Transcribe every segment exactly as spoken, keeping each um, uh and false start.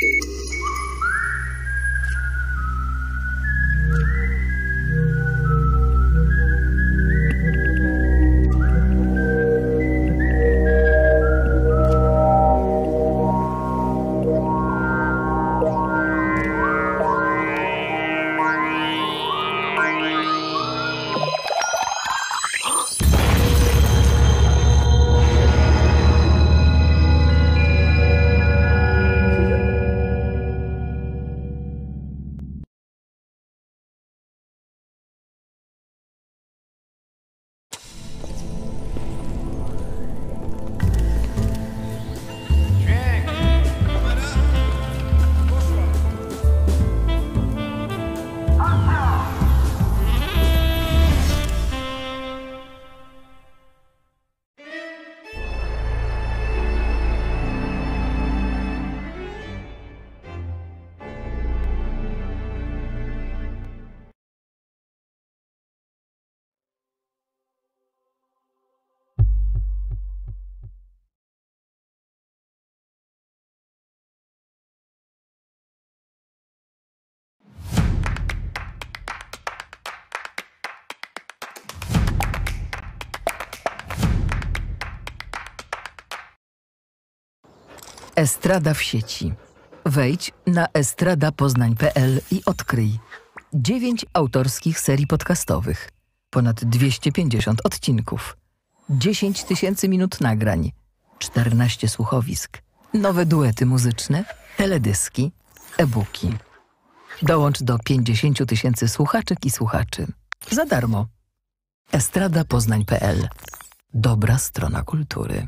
Estrada w sieci. Wejdź na estrada poznań kropka p l i odkryj dziewięć autorskich serii podcastowych, ponad dwieście pięćdziesiąt odcinków, dziesięć tysięcy minut nagrań, czternaście słuchowisk, nowe duety muzyczne, teledyski, e-booki. Dołącz do pięćdziesięciu tysięcy słuchaczek i słuchaczy. Za darmo. estrada poznań kropka p l. Dobra strona kultury.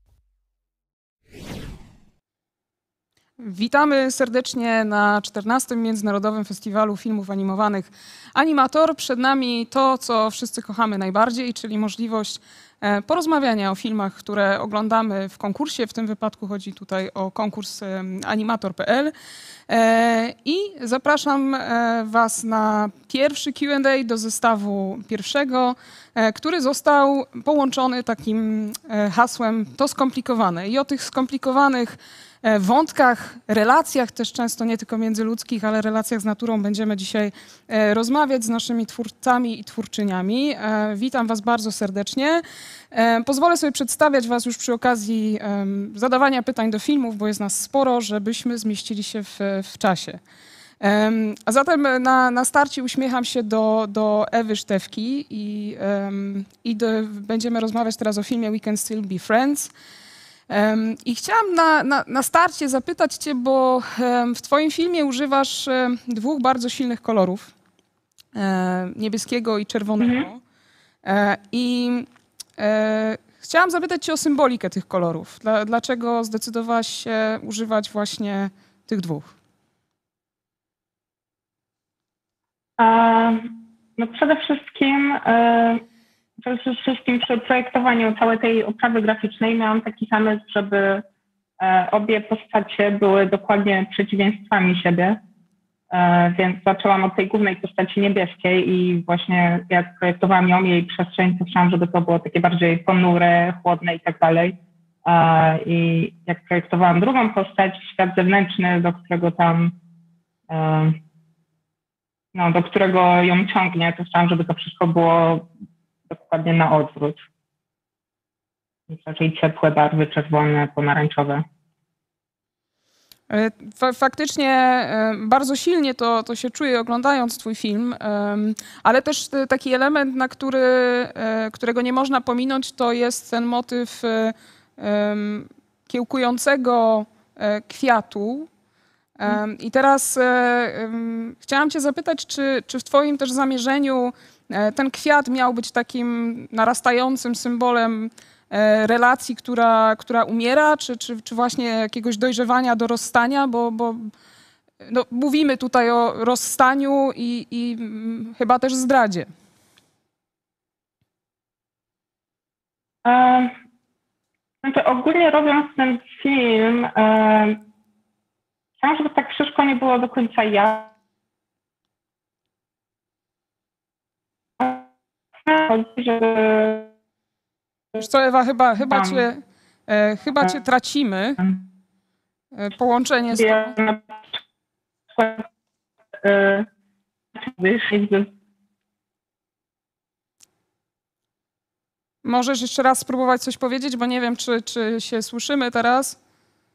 Witamy serdecznie na czternastym Międzynarodowym Festiwalu Filmów Animowanych Animator. Przed nami to, co wszyscy kochamy najbardziej, czyli możliwość porozmawiania o filmach, które oglądamy w konkursie. W tym wypadku chodzi tutaj o konkurs animator kropka p l. I zapraszam Was na pierwszy Q and A do zestawu pierwszego, który został połączony takim hasłem "to skomplikowane". I o tych skomplikowanych wątkach, relacjach też często nie tylko międzyludzkich, ale relacjach z naturą będziemy dzisiaj rozmawiać z naszymi twórcami i twórczyniami. Witam Was bardzo serdecznie. Pozwolę sobie przedstawiać Was już przy okazji zadawania pytań do filmów, bo jest nas sporo, żebyśmy zmieścili się w, w czasie. A zatem na, na starcie uśmiecham się do, do Ewy Sztewki i, i do, będziemy rozmawiać teraz o filmie We Can Still Be Friends. Um, I chciałam na, na, na starcie zapytać Cię, bo um, w Twoim filmie używasz um, dwóch bardzo silnych kolorów, e, niebieskiego i czerwonego. Mhm. E, I e, chciałam zapytać Cię o symbolikę tych kolorów. Dla, dlaczego zdecydowałaś się używać właśnie tych dwóch? E, no przede wszystkim... E... Przede wszystkim przy projektowaniu całej tej oprawy graficznej miałam taki zamysł, żeby e, obie postacie były dokładnie przeciwieństwami siebie, e, więc zaczęłam od tej głównej postaci niebieskiej i właśnie jak projektowałam ją, jej przestrzeń, to chciałam, żeby to było takie bardziej ponure, chłodne i tak dalej. E, I jak projektowałam drugą postać, świat zewnętrzny, do którego tam, e, no, do którego ją ciągnie, to chciałam, żeby to wszystko było dokładnie na odwrót. Raczej ciepłe barwy, czerwone, pomarańczowe. Faktycznie bardzo silnie to, to się czuje oglądając Twój film, ale też taki element, na który, którego nie można pominąć, to jest ten motyw kiełkującego kwiatu. I teraz chciałam Cię zapytać, czy, czy w Twoim też zamierzeniu ten kwiat miał być takim narastającym symbolem relacji, która, która umiera, czy, czy, czy właśnie jakiegoś dojrzewania do rozstania, bo, bo no, mówimy tutaj o rozstaniu i, i chyba też zdradzie. E, znaczy ogólnie robiąc ten film, e, chciałam, żeby tak wszystko nie było do końca jasne. Żeby... Wiesz co, Ewa, chyba, chyba, cię, e, chyba cię tracimy. e, połączenie z Ja tobą. na przykład, e, jakby Możesz jeszcze raz spróbować coś powiedzieć, bo nie wiem, czy, czy się słyszymy teraz.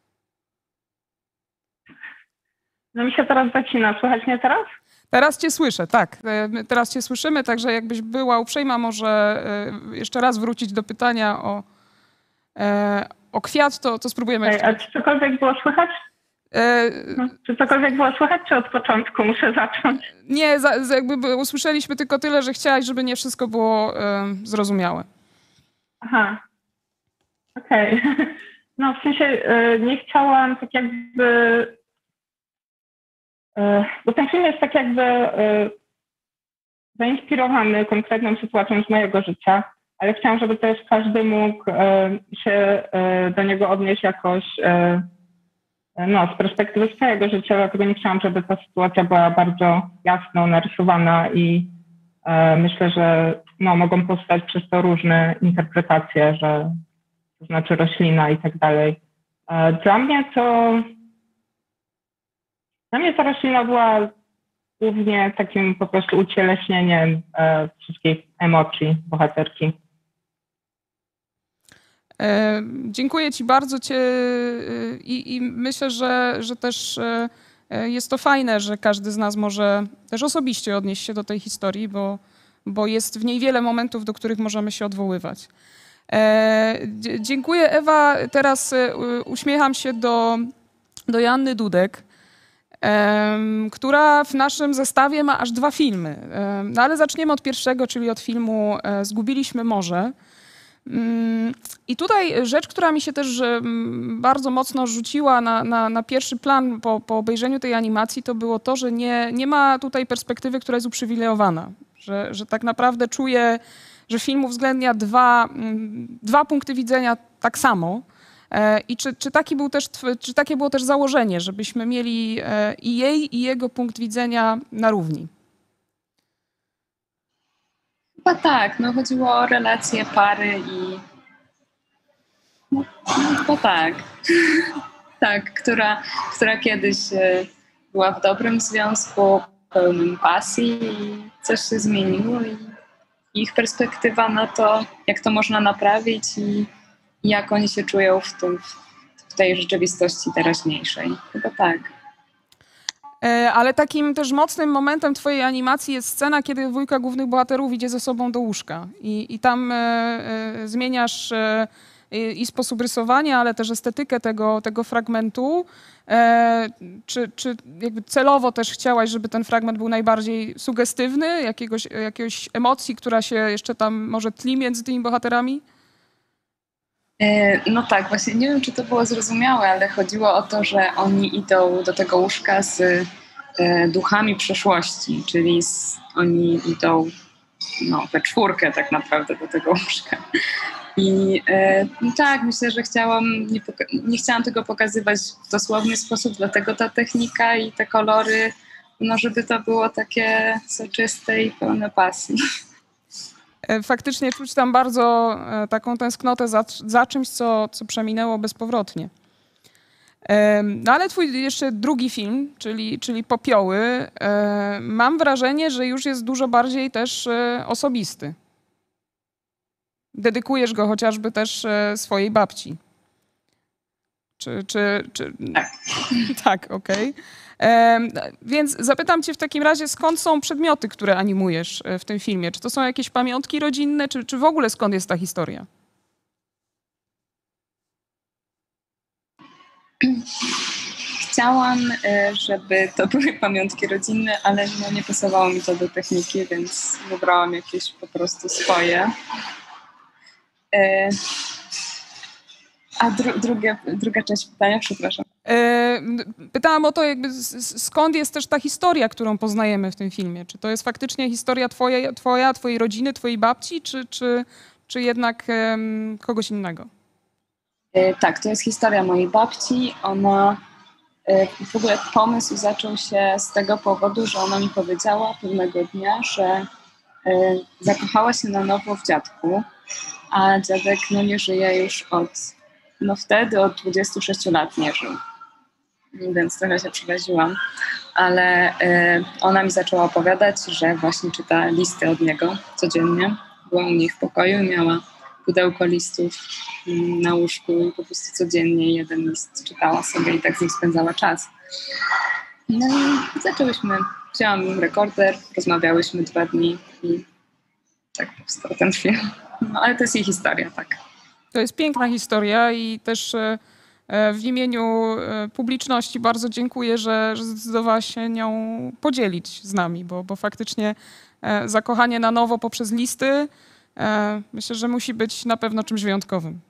no mi się teraz zacina. Słychać mnie teraz? Teraz cię słyszę, tak. E, Teraz cię słyszymy, także jakbyś była uprzejma, może e, jeszcze raz wrócić do pytania o, e, o kwiat, to, to spróbujemy Ej, jeszcze. a czy cokolwiek było słychać? E, No, czy cokolwiek było słychać, czy od początku muszę zacząć? Nie, za, za jakby by- usłyszeliśmy tylko tyle, że chciałaś, żeby nie wszystko było e, zrozumiałe. Aha. Okej. No w sensie e, nie chciałam tak jakby... e, Bo ten film jest tak jakby e, zainspirowany konkretną sytuacją z mojego życia, ale chciałam, żeby też każdy mógł e, się e, do niego odnieść jakoś e, no, z perspektywy swojego życia, dlatego nie chciałam, żeby ta sytuacja była bardzo jasno narysowana i e, myślę, że no, mogą powstać przez to różne interpretacje, że to znaczy roślina i tak dalej. E, Dla mnie to dla mnie ta roślina była głównie takim po prostu ucieleśnieniem e, wszystkich emocji bohaterki. E, Dziękuję ci bardzo cię, e, i, i myślę, że, że też e, e, jest to fajne, że każdy z nas może też osobiście odnieść się do tej historii, bo, bo jest w niej wiele momentów, do których możemy się odwoływać. E, dzie- Dziękuję, Ewa. Teraz e, u- uśmiecham się do, do Joanny Dudek, em, która w naszym zestawie ma aż dwa filmy. Em, No ale zaczniemy od pierwszego, czyli od filmu e, Zgubiliśmy morze. Mm, I tutaj rzecz, która mi się też em, bardzo mocno rzuciła na, na, na pierwszy plan po, po obejrzeniu tej animacji, to było to, że nie, nie ma tutaj perspektywy, która jest uprzywilejowana. Że, że tak naprawdę czuję, że film uwzględnia dwa, mm, dwa punkty widzenia tak samo. E, I czy, czy, taki był też, tw- czy takie było też założenie, żebyśmy mieli e, i jej, i jego punkt widzenia na równi? Chyba tak, no chodziło o relacje pary i no, no chyba tak. Tak, która, która kiedyś e, była w dobrym związku, pełnym pasji i coś się zmieniło i ich perspektywa na to, jak to można naprawić i, i jak oni się czują w tym, w tej rzeczywistości teraźniejszej. Chyba tak. E, Ale takim też mocnym momentem twojej animacji jest scena, kiedy dwójka głównych bohaterów idzie ze sobą do łóżka. I, i tam e, e, zmieniasz e, i, i sposób rysowania, ale też estetykę tego, tego fragmentu. E, czy, czy jakby celowo też chciałaś, żeby ten fragment był najbardziej sugestywny, jakiegoś, jakiegoś emocji, która się jeszcze tam może tli między tymi bohaterami? E, No tak, właśnie nie wiem, czy to było zrozumiałe, ale chodziło o to, że oni idą do tego łóżka z e, duchami przeszłości, czyli z, oni idą no, we czwórkę tak naprawdę do tego łóżka. I e, no tak, myślę, że chciałam, nie, poka- nie chciałam tego pokazywać w dosłowny sposób, dlatego ta technika i te kolory, no żeby to było takie soczyste i pełne pasji. E, Faktycznie czuć tam bardzo e, taką tęsknotę za, za czymś, co, co przeminęło bezpowrotnie. Em, No ale twój jeszcze drugi film, czyli, czyli Popioły, e, mam wrażenie, że już jest dużo bardziej też e, osobisty. Dedykujesz go chociażby też e, swojej babci. Czy, czy, czy... Tak. Tak, okej. Em, Więc zapytam cię w takim razie, skąd są przedmioty, które animujesz e, w tym filmie? Czy to są jakieś pamiątki rodzinne, czy, czy w ogóle skąd jest ta historia? Chciałam, e, żeby to były pamiątki rodzinne, ale no nie pasowało mi to do techniki, więc wybrałam jakieś po prostu swoje. E, A dru, drugie, druga część pytania, przepraszam. E, Pytałam o to, jakby s- s- skąd jest też ta historia, którą poznajemy w tym filmie. Czy to jest faktycznie historia twoja, twoja twojej rodziny, twojej babci, czy, czy, czy jednak em, kogoś innego? E, Tak, to jest historia mojej babci. Ona, e, w ogóle pomysł zaczął się z tego powodu, że ona mi powiedziała pewnego dnia, że e, zakochała się na nowo w dziadku, a dziadek no, nie żyje już od, no wtedy od dwudziestu sześciu lat nie żył. więc trochę się przeraziłam. Ale y, ona mi zaczęła opowiadać, że właśnie czyta listy od niego codziennie. Była u niej w pokoju i miała pudełko listów y, na łóżku i po prostu codziennie jeden list czytała sobie i tak z nim spędzała czas. No i zaczęłyśmy, wzięłam rekorder, rozmawiałyśmy dwa dni i tak powstał ten film. No ale to jest jej historia, tak. To jest piękna historia i też w imieniu publiczności bardzo dziękuję, że, że zdecydowałaś się nią podzielić z nami, bo, bo faktycznie zakochanie na nowo poprzez listy myślę, że musi być na pewno czymś wyjątkowym.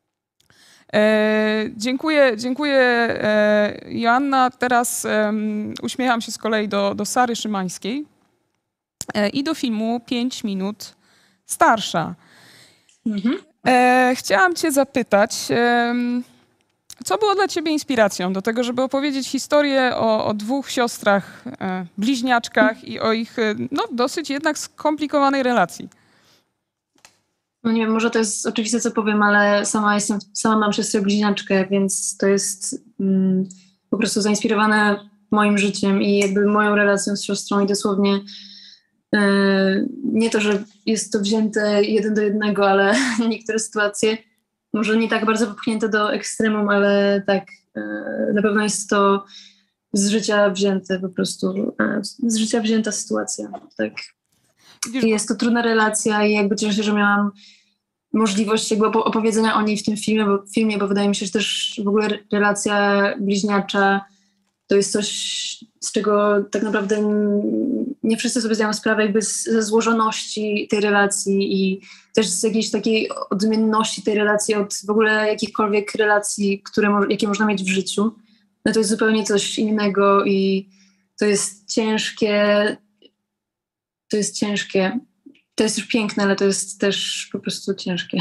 E, dziękuję, dziękuję e, Joanna. Teraz e, uśmiecham się z kolei do, do Sary Szymańskiej e, i do filmu pięć minut starsza. Mhm. E, chciałam cię zapytać, e, co było dla ciebie inspiracją do tego, żeby opowiedzieć historię o, o dwóch siostrach, e, bliźniaczkach i o ich e, no, dosyć jednak skomplikowanej relacji? No nie wiem, może to jest oczywiste, co powiem, ale sama jestem, sama mam siostrę bliźniaczkę, więc to jest mm, po prostu zainspirowane moim życiem i jakby moją relacją z siostrą i dosłownie yy, nie to, że jest to wzięte jeden do jednego, ale niektóre sytuacje może nie tak bardzo popchnięte do ekstremum, ale tak yy, na pewno jest to z życia wzięte po prostu, yy, z życia wzięta sytuacja, tak. I jest to trudna relacja i jakby cieszę się, że miałam możliwość jakby opowiedzenia o niej w tym filmie, bo, w filmie, bo wydaje mi się, że też w ogóle relacja bliźniacza to jest coś, z czego tak naprawdę nie wszyscy sobie zdają sprawę jakby z, ze złożoności tej relacji i też z jakiejś takiej odmienności tej relacji od w ogóle jakichkolwiek relacji, które mo- jakie można mieć w życiu. No to jest zupełnie coś innego i to jest ciężkie. To jest ciężkie. To jest już piękne, ale to jest też po prostu ciężkie.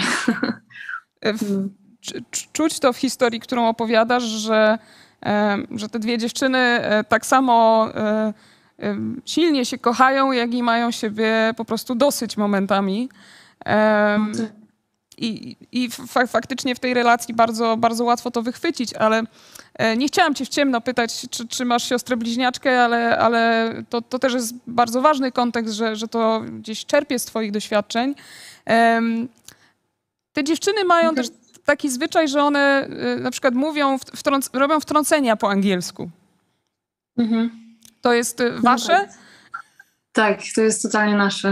Czuć to w historii, którą opowiadasz, że, że te dwie dziewczyny tak samo silnie się kochają, jak i mają siebie po prostu dosyć momentami. I, i fa- faktycznie w tej relacji bardzo, bardzo łatwo to wychwycić, ale nie chciałam cię w ciemno pytać, czy, czy masz siostrę bliźniaczkę, ale, ale to, to też jest bardzo ważny kontekst, że, że to gdzieś czerpie z twoich doświadczeń. Um, te dziewczyny mają okay. też taki zwyczaj, że one y, na przykład mówią, wtrąc- robią wtrącenia po angielsku. Mhm. To jest y, wasze? No tak, to jest totalnie nasze.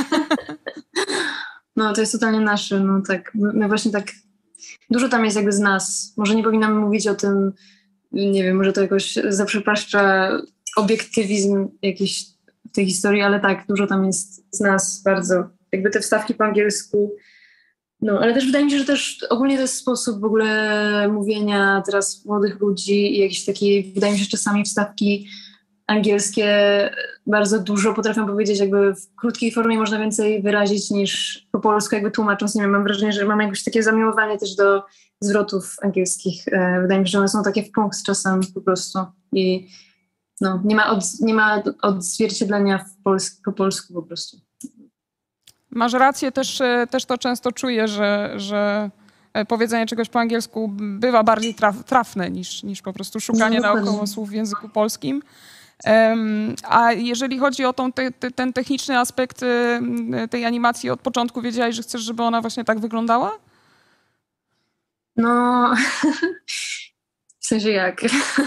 No, to jest totalnie nasze, no tak. My właśnie tak, dużo tam jest jakby z nas. Może nie powinnam mówić o tym, nie wiem, może to jakoś zaprzepaszcza obiektywizm jakiś w tej historii, ale tak, dużo tam jest z nas bardzo. Jakby te wstawki po angielsku. No, ale też wydaje mi się, że też ogólnie to jest sposób w ogóle mówienia teraz młodych ludzi i jakiś taki, wydaje mi się, że czasami wstawki angielskie bardzo dużo potrafią powiedzieć, jakby w krótkiej formie można więcej wyrazić niż po polsku, jakby tłumacząc. Nie wiem, mam wrażenie, że mam jakieś takie zamiłowanie też do zwrotów angielskich. Wydaje mi się, że one są takie w punkt czasem po prostu i no, nie ma, od, nie ma odzwierciedlenia w pols- po polsku po prostu. Masz rację, też, też to często czuję, że, że powiedzenie czegoś po angielsku bywa bardziej traf, trafne niż, niż po prostu szukanie no, naokoło słów w języku polskim. Um, a jeżeli chodzi o tą te, te, ten techniczny aspekt y, tej animacji, od początku wiedziałaś, że chcesz, żeby ona właśnie tak wyglądała? No, w sensie jak?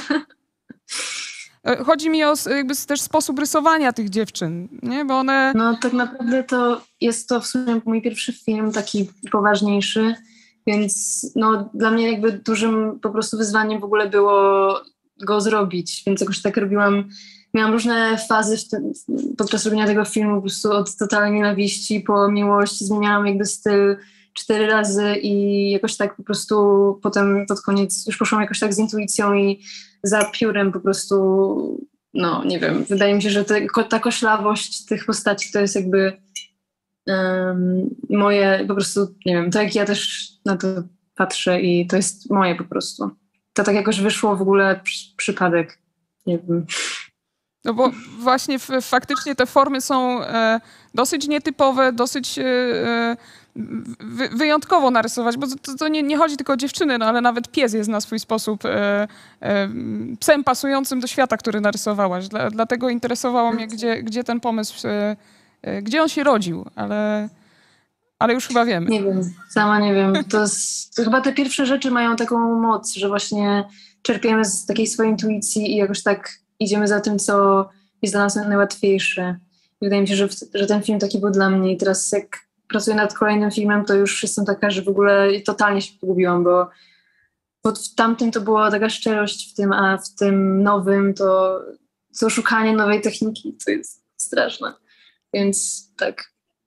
Chodzi mi o jakby też sposób rysowania tych dziewczyn, nie? Bo one... No tak naprawdę to jest to w sumie mój pierwszy film, taki poważniejszy, więc no dla mnie jakby dużym po prostu wyzwaniem w ogóle było go zrobić, więc jakoś tak robiłam, miałam różne fazy w tym, podczas robienia tego filmu, po prostu od totalnej nienawiści po miłość, zmieniałam jakby styl cztery razy i jakoś tak po prostu potem pod koniec już poszłam jakoś tak z intuicją i za piórem po prostu, no nie wiem, wydaje mi się, że te, ta koślawość tych postaci to jest jakby um, moje po prostu, nie wiem, to jak ja też na to patrzę i to jest moje po prostu. To tak jakoś wyszło w ogóle przy, przypadek, nie wiem. No bo właśnie f- faktycznie te formy są e, dosyć nietypowe, dosyć e, wy, wyjątkowo narysować, bo to, to nie, nie chodzi tylko o dziewczyny, no ale nawet pies jest na swój sposób e, e, psem pasującym do świata, który narysowałaś. Dla, dlatego interesowało mnie, gdzie, gdzie ten pomysł, e, e, gdzie on się rodził, ale, ale już chyba wiemy. Nie wiem, sama nie wiem. To, jest, to chyba te pierwsze rzeczy mają taką moc, że właśnie czerpiemy z takiej swojej intuicji i jakoś tak idziemy za tym, co jest dla nas najłatwiejsze. I wydaje mi się, że, w, że ten film taki był dla mnie i teraz jak pracuję nad kolejnym filmem, to już jestem taka, że w ogóle totalnie się pogubiłam, bo, bo w tamtym to była taka szczerość w tym, a w tym nowym to, to szukanie nowej techniki, to jest straszne. Więc tak.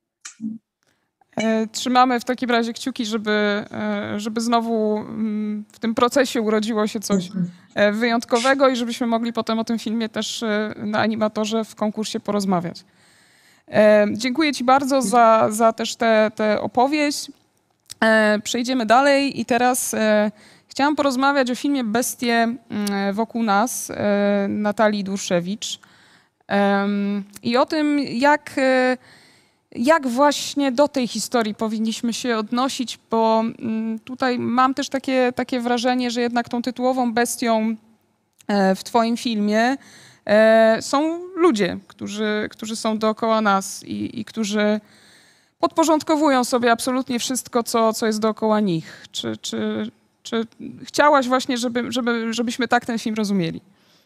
Trzymamy w takim razie kciuki, żeby, żeby znowu w tym procesie urodziło się coś wyjątkowego i żebyśmy mogli potem o tym filmie też na Animatorze w konkursie porozmawiać. Dziękuję Ci bardzo za, za też tę opowieść. Przejdziemy dalej i teraz chciałam porozmawiać o filmie Bestie wokół nas Natalii Dłuszewicz i o tym, jak Jak właśnie do tej historii powinniśmy się odnosić, bo tutaj mam też takie, takie wrażenie, że jednak tą tytułową bestią w Twoim filmie są ludzie, którzy, którzy są dookoła nas i, i którzy podporządkowują sobie absolutnie wszystko, co, co jest dookoła nich. Czy, czy, czy chciałaś właśnie, żeby, żeby, żebyśmy tak ten film rozumieli?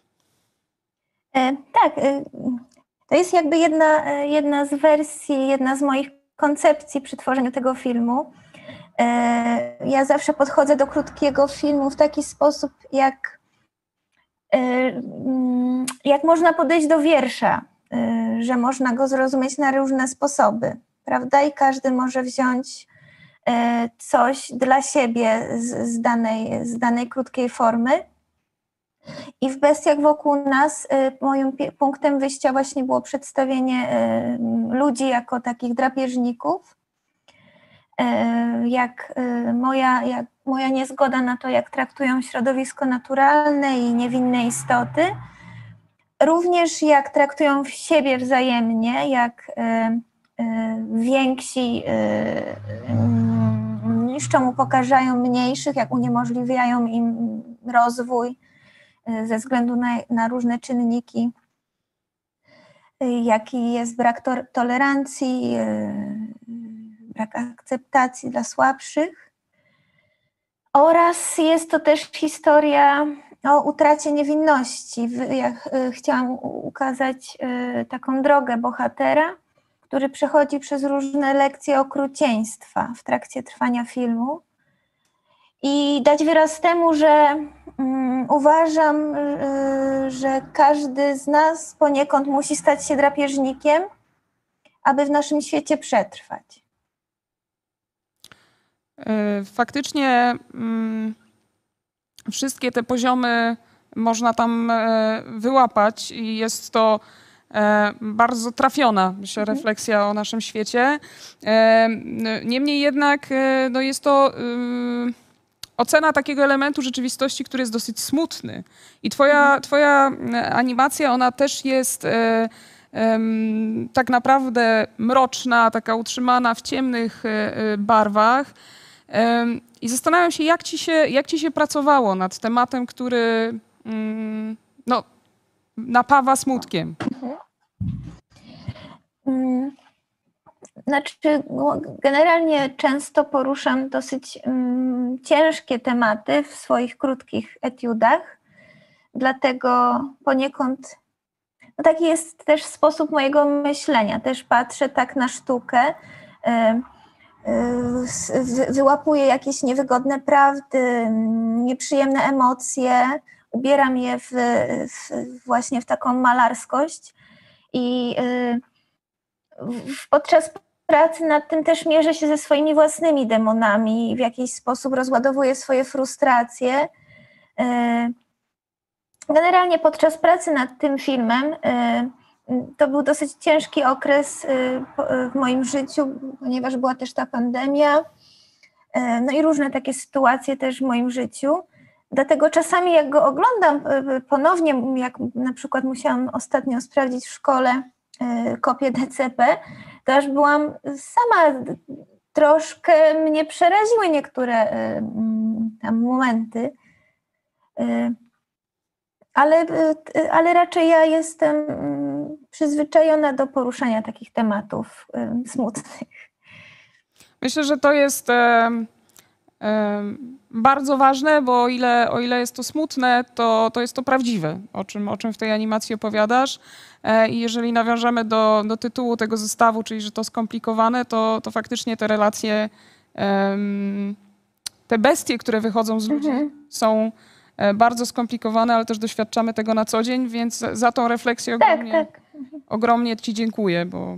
E, tak. E... To jest jakby jedna, jedna z wersji, jedna z moich koncepcji przy tworzeniu tego filmu. Ja zawsze podchodzę do krótkiego filmu w taki sposób, jak, jak można podejść do wiersza, że można go zrozumieć na różne sposoby, prawda? I każdy może wziąć coś dla siebie z, z, danej, z danej krótkiej formy. I w Bestiach wokół nas moim punktem wyjścia właśnie było przedstawienie ludzi jako takich drapieżników, jak moja, jak moja niezgoda na to, jak traktują środowisko naturalne i niewinne istoty, również jak traktują siebie wzajemnie, jak więksi niszczą, upokarzają mniejszych, jak uniemożliwiają im rozwój ze względu na, na różne czynniki, jaki jest brak to, tolerancji, brak akceptacji dla słabszych. Oraz jest to też historia o utracie niewinności. Ja chciałam ukazać taką drogę bohatera, który przechodzi przez różne lekcje okrucieństwa w trakcie trwania filmu. I dać wyraz temu, że um, uważam, y, że każdy z nas poniekąd musi stać się drapieżnikiem, aby w naszym świecie przetrwać. Faktycznie mm, wszystkie te poziomy można tam e, wyłapać i jest to e, bardzo trafiona, myślę, Mhm. refleksja o naszym świecie. E, niemniej jednak e, no jest to y, ocena takiego elementu rzeczywistości, który jest dosyć smutny. I twoja, twoja animacja, ona też jest e, e, tak naprawdę mroczna, taka utrzymana w ciemnych e, barwach. E, I zastanawiam się, jak ci się, jak ci się pracowało nad tematem, który mm, no, napawa smutkiem. Mm. Znaczy, generalnie często poruszam dosyć um, ciężkie tematy w swoich krótkich etiudach, dlatego poniekąd no taki jest też sposób mojego myślenia. Też patrzę tak na sztukę, y, y, wyłapuję jakieś niewygodne prawdy, nieprzyjemne emocje, ubieram je w, w, właśnie w taką malarskość i y, podczas pracy nad tym też mierzę się ze swoimi własnymi demonami i w jakiś sposób rozładowuję swoje frustracje. Generalnie podczas pracy nad tym filmem to był dosyć ciężki okres w moim życiu, ponieważ była też ta pandemia, no i różne takie sytuacje też w moim życiu. Dlatego czasami jak go oglądam ponownie, jak na przykład musiałam ostatnio sprawdzić w szkole kopię D C P, to aż byłam sama troszkę mnie przeraziły niektóre y, tam momenty, y, ale, y, ale raczej ja jestem y, przyzwyczajona do poruszania takich tematów y, smutnych. Myślę, że to jest e, e, bardzo ważne, bo o ile, o ile jest to smutne, to, to jest to prawdziwe, o czym, o czym w tej animacji opowiadasz. E, I jeżeli nawiążemy do, do tytułu tego zestawu, czyli że to skomplikowane, to, to faktycznie te relacje, e, te bestie, które wychodzą z ludzi, Mhm. są e, bardzo skomplikowane, ale też doświadczamy tego na co dzień, więc za tą refleksję Tak, ogromnie, tak. ogromnie ci dziękuję, bo...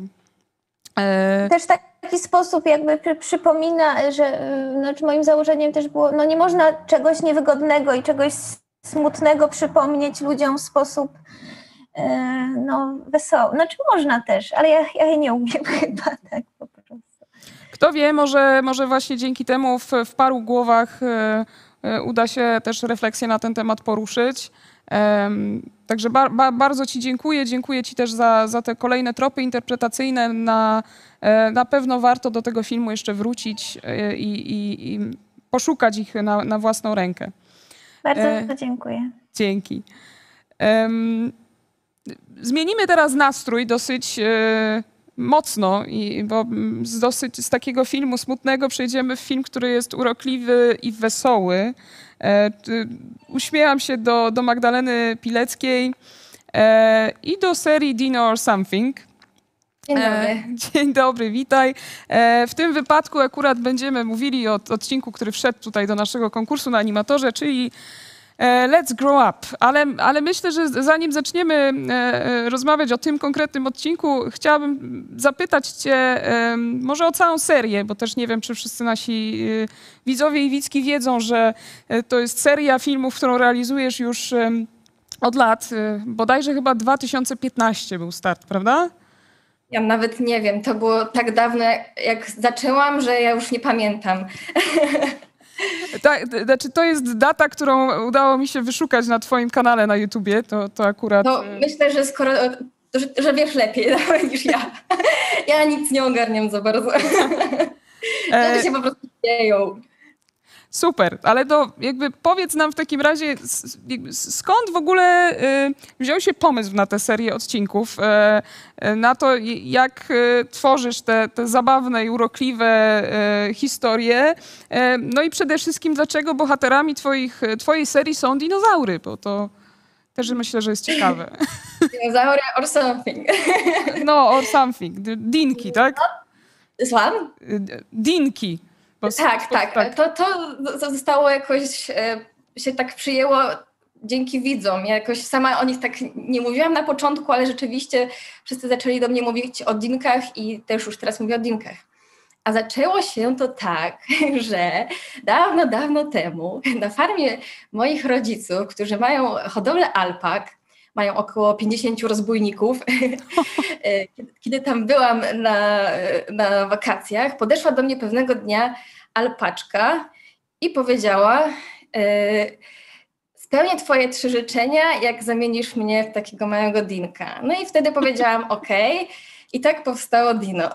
E, Też taki sposób jakby przy, przypomina, że y, znaczy moim założeniem też było, no nie można czegoś niewygodnego i czegoś smutnego przypomnieć ludziom w sposób y, no wesoły. Znaczy można też, ale ja, ja nie umiem chyba tak po prostu. Kto wie, może, może właśnie dzięki temu w, w paru głowach e, e, uda się też refleksję na ten temat poruszyć. Em, Także ba, ba, bardzo ci dziękuję. Dziękuję ci też za, za te kolejne tropy interpretacyjne. Na, e, na pewno warto do tego filmu jeszcze wrócić e, i, i, i poszukać ich na, na własną rękę. Bardzo E, dziękuję. Dzięki. Em, Zmienimy teraz nastrój dosyć e, mocno, i, bo mm, z, dosyć, z takiego filmu smutnego przejdziemy w film, który jest urokliwy i wesoły. E, ty- uśmiecham się do, do Magdaleny Pileckiej e, i do serii Dino or Something. Dzień dobry. E, dzień dobry, witaj. E, w tym wypadku akurat będziemy mówili o odcinku, który wszedł tutaj do naszego konkursu na Animatorze, czyli e, Let's Grow Up. Ale, ale myślę, że zanim zaczniemy e, e, rozmawiać o tym konkretnym odcinku, chciałabym zapytać cię e, może o całą serię, bo też nie wiem, czy wszyscy nasi e, widzowie i widzki wiedzą, że e, to jest seria filmów, którą realizujesz już e, od lat. E, bodajże chyba dwa tysiące piętnasty był start, prawda? Ja nawet nie wiem, to było tak dawno, jak zaczęłam, że ja już nie pamiętam. Tak, znaczy to jest data, którą udało mi się wyszukać na twoim kanale na YouTubie, to, to akurat... No, e, myślę, że skoro, że, że wiesz lepiej nawet niż ja. Ja nic nie ogarniam za bardzo. Rzeczy się po prostu dzieją. Super, ale to jakby powiedz nam w takim razie, s- jakby s- skąd w ogóle y, wziął się pomysł na tę serię odcinków, e, e, na to, j- jak e, tworzysz te, te zabawne i urokliwe e, historie, e, no i przede wszystkim dlaczego bohaterami twoich, twojej serii są dinozaury, bo to też myślę, że jest ciekawe. Dinozaury or something. No, or something, D- dinki, tak? Słucham? Y, Dinki. Bo s- Tak, bo- tak. To, to zostało jakoś, e, się tak przyjęło dzięki widzom. Ja jakoś sama o nich tak nie mówiłam na początku, ale rzeczywiście wszyscy zaczęli do mnie mówić o dinkach i też już teraz mówię o dinkach. A zaczęło się to tak, że dawno, dawno temu na farmie moich rodziców, którzy mają hodowlę alpak, mają około pięćdziesięciu rozbójników, kiedy, kiedy tam byłam na, na wakacjach, podeszła do mnie pewnego dnia alpaczka i powiedziała: spełnię twoje trzy życzenia, jak zamienisz mnie w takiego małego dinka. No i wtedy powiedziałam okej, okay, i tak powstało Dino.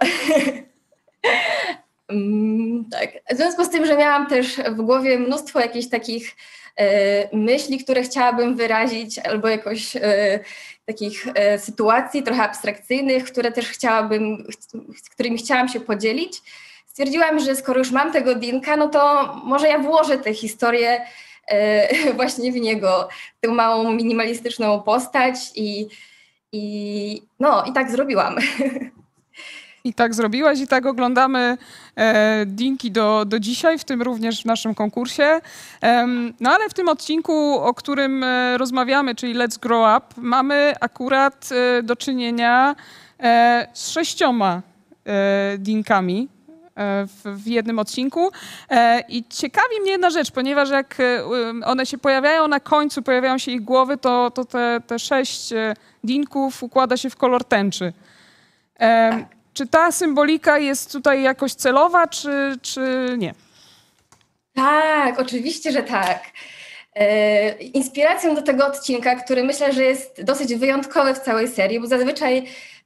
Mm, tak. W związku z tym, że miałam też w głowie mnóstwo jakichś takich e, myśli, które chciałabym wyrazić, albo jakoś e, takich e, sytuacji trochę abstrakcyjnych, które też chciałabym, z którymi chciałam się podzielić, stwierdziłam, że skoro już mam tego dinka, no to może ja włożę tę historię e, właśnie w niego, tę małą minimalistyczną postać i, i no i tak zrobiłam. I tak zrobiłaś i tak oglądamy e, Dinki do, do dzisiaj, w tym również w naszym konkursie. Em, no ale w tym odcinku, o którym e, rozmawiamy, czyli Let's Grow Up, mamy akurat e, do czynienia e, z sześcioma e, Dinkami e, w, w jednym odcinku. E, I ciekawi mnie jedna rzecz, ponieważ jak e, one się pojawiają na końcu, pojawiają się ich głowy, to, to te, te sześć e, Dinków układa się w kolor tęczy. Em, Czy ta symbolika jest tutaj jakoś celowa, czy, czy nie? Tak, oczywiście, że tak. E, inspiracją do tego odcinka, który myślę, że jest dosyć wyjątkowy w całej serii, bo zazwyczaj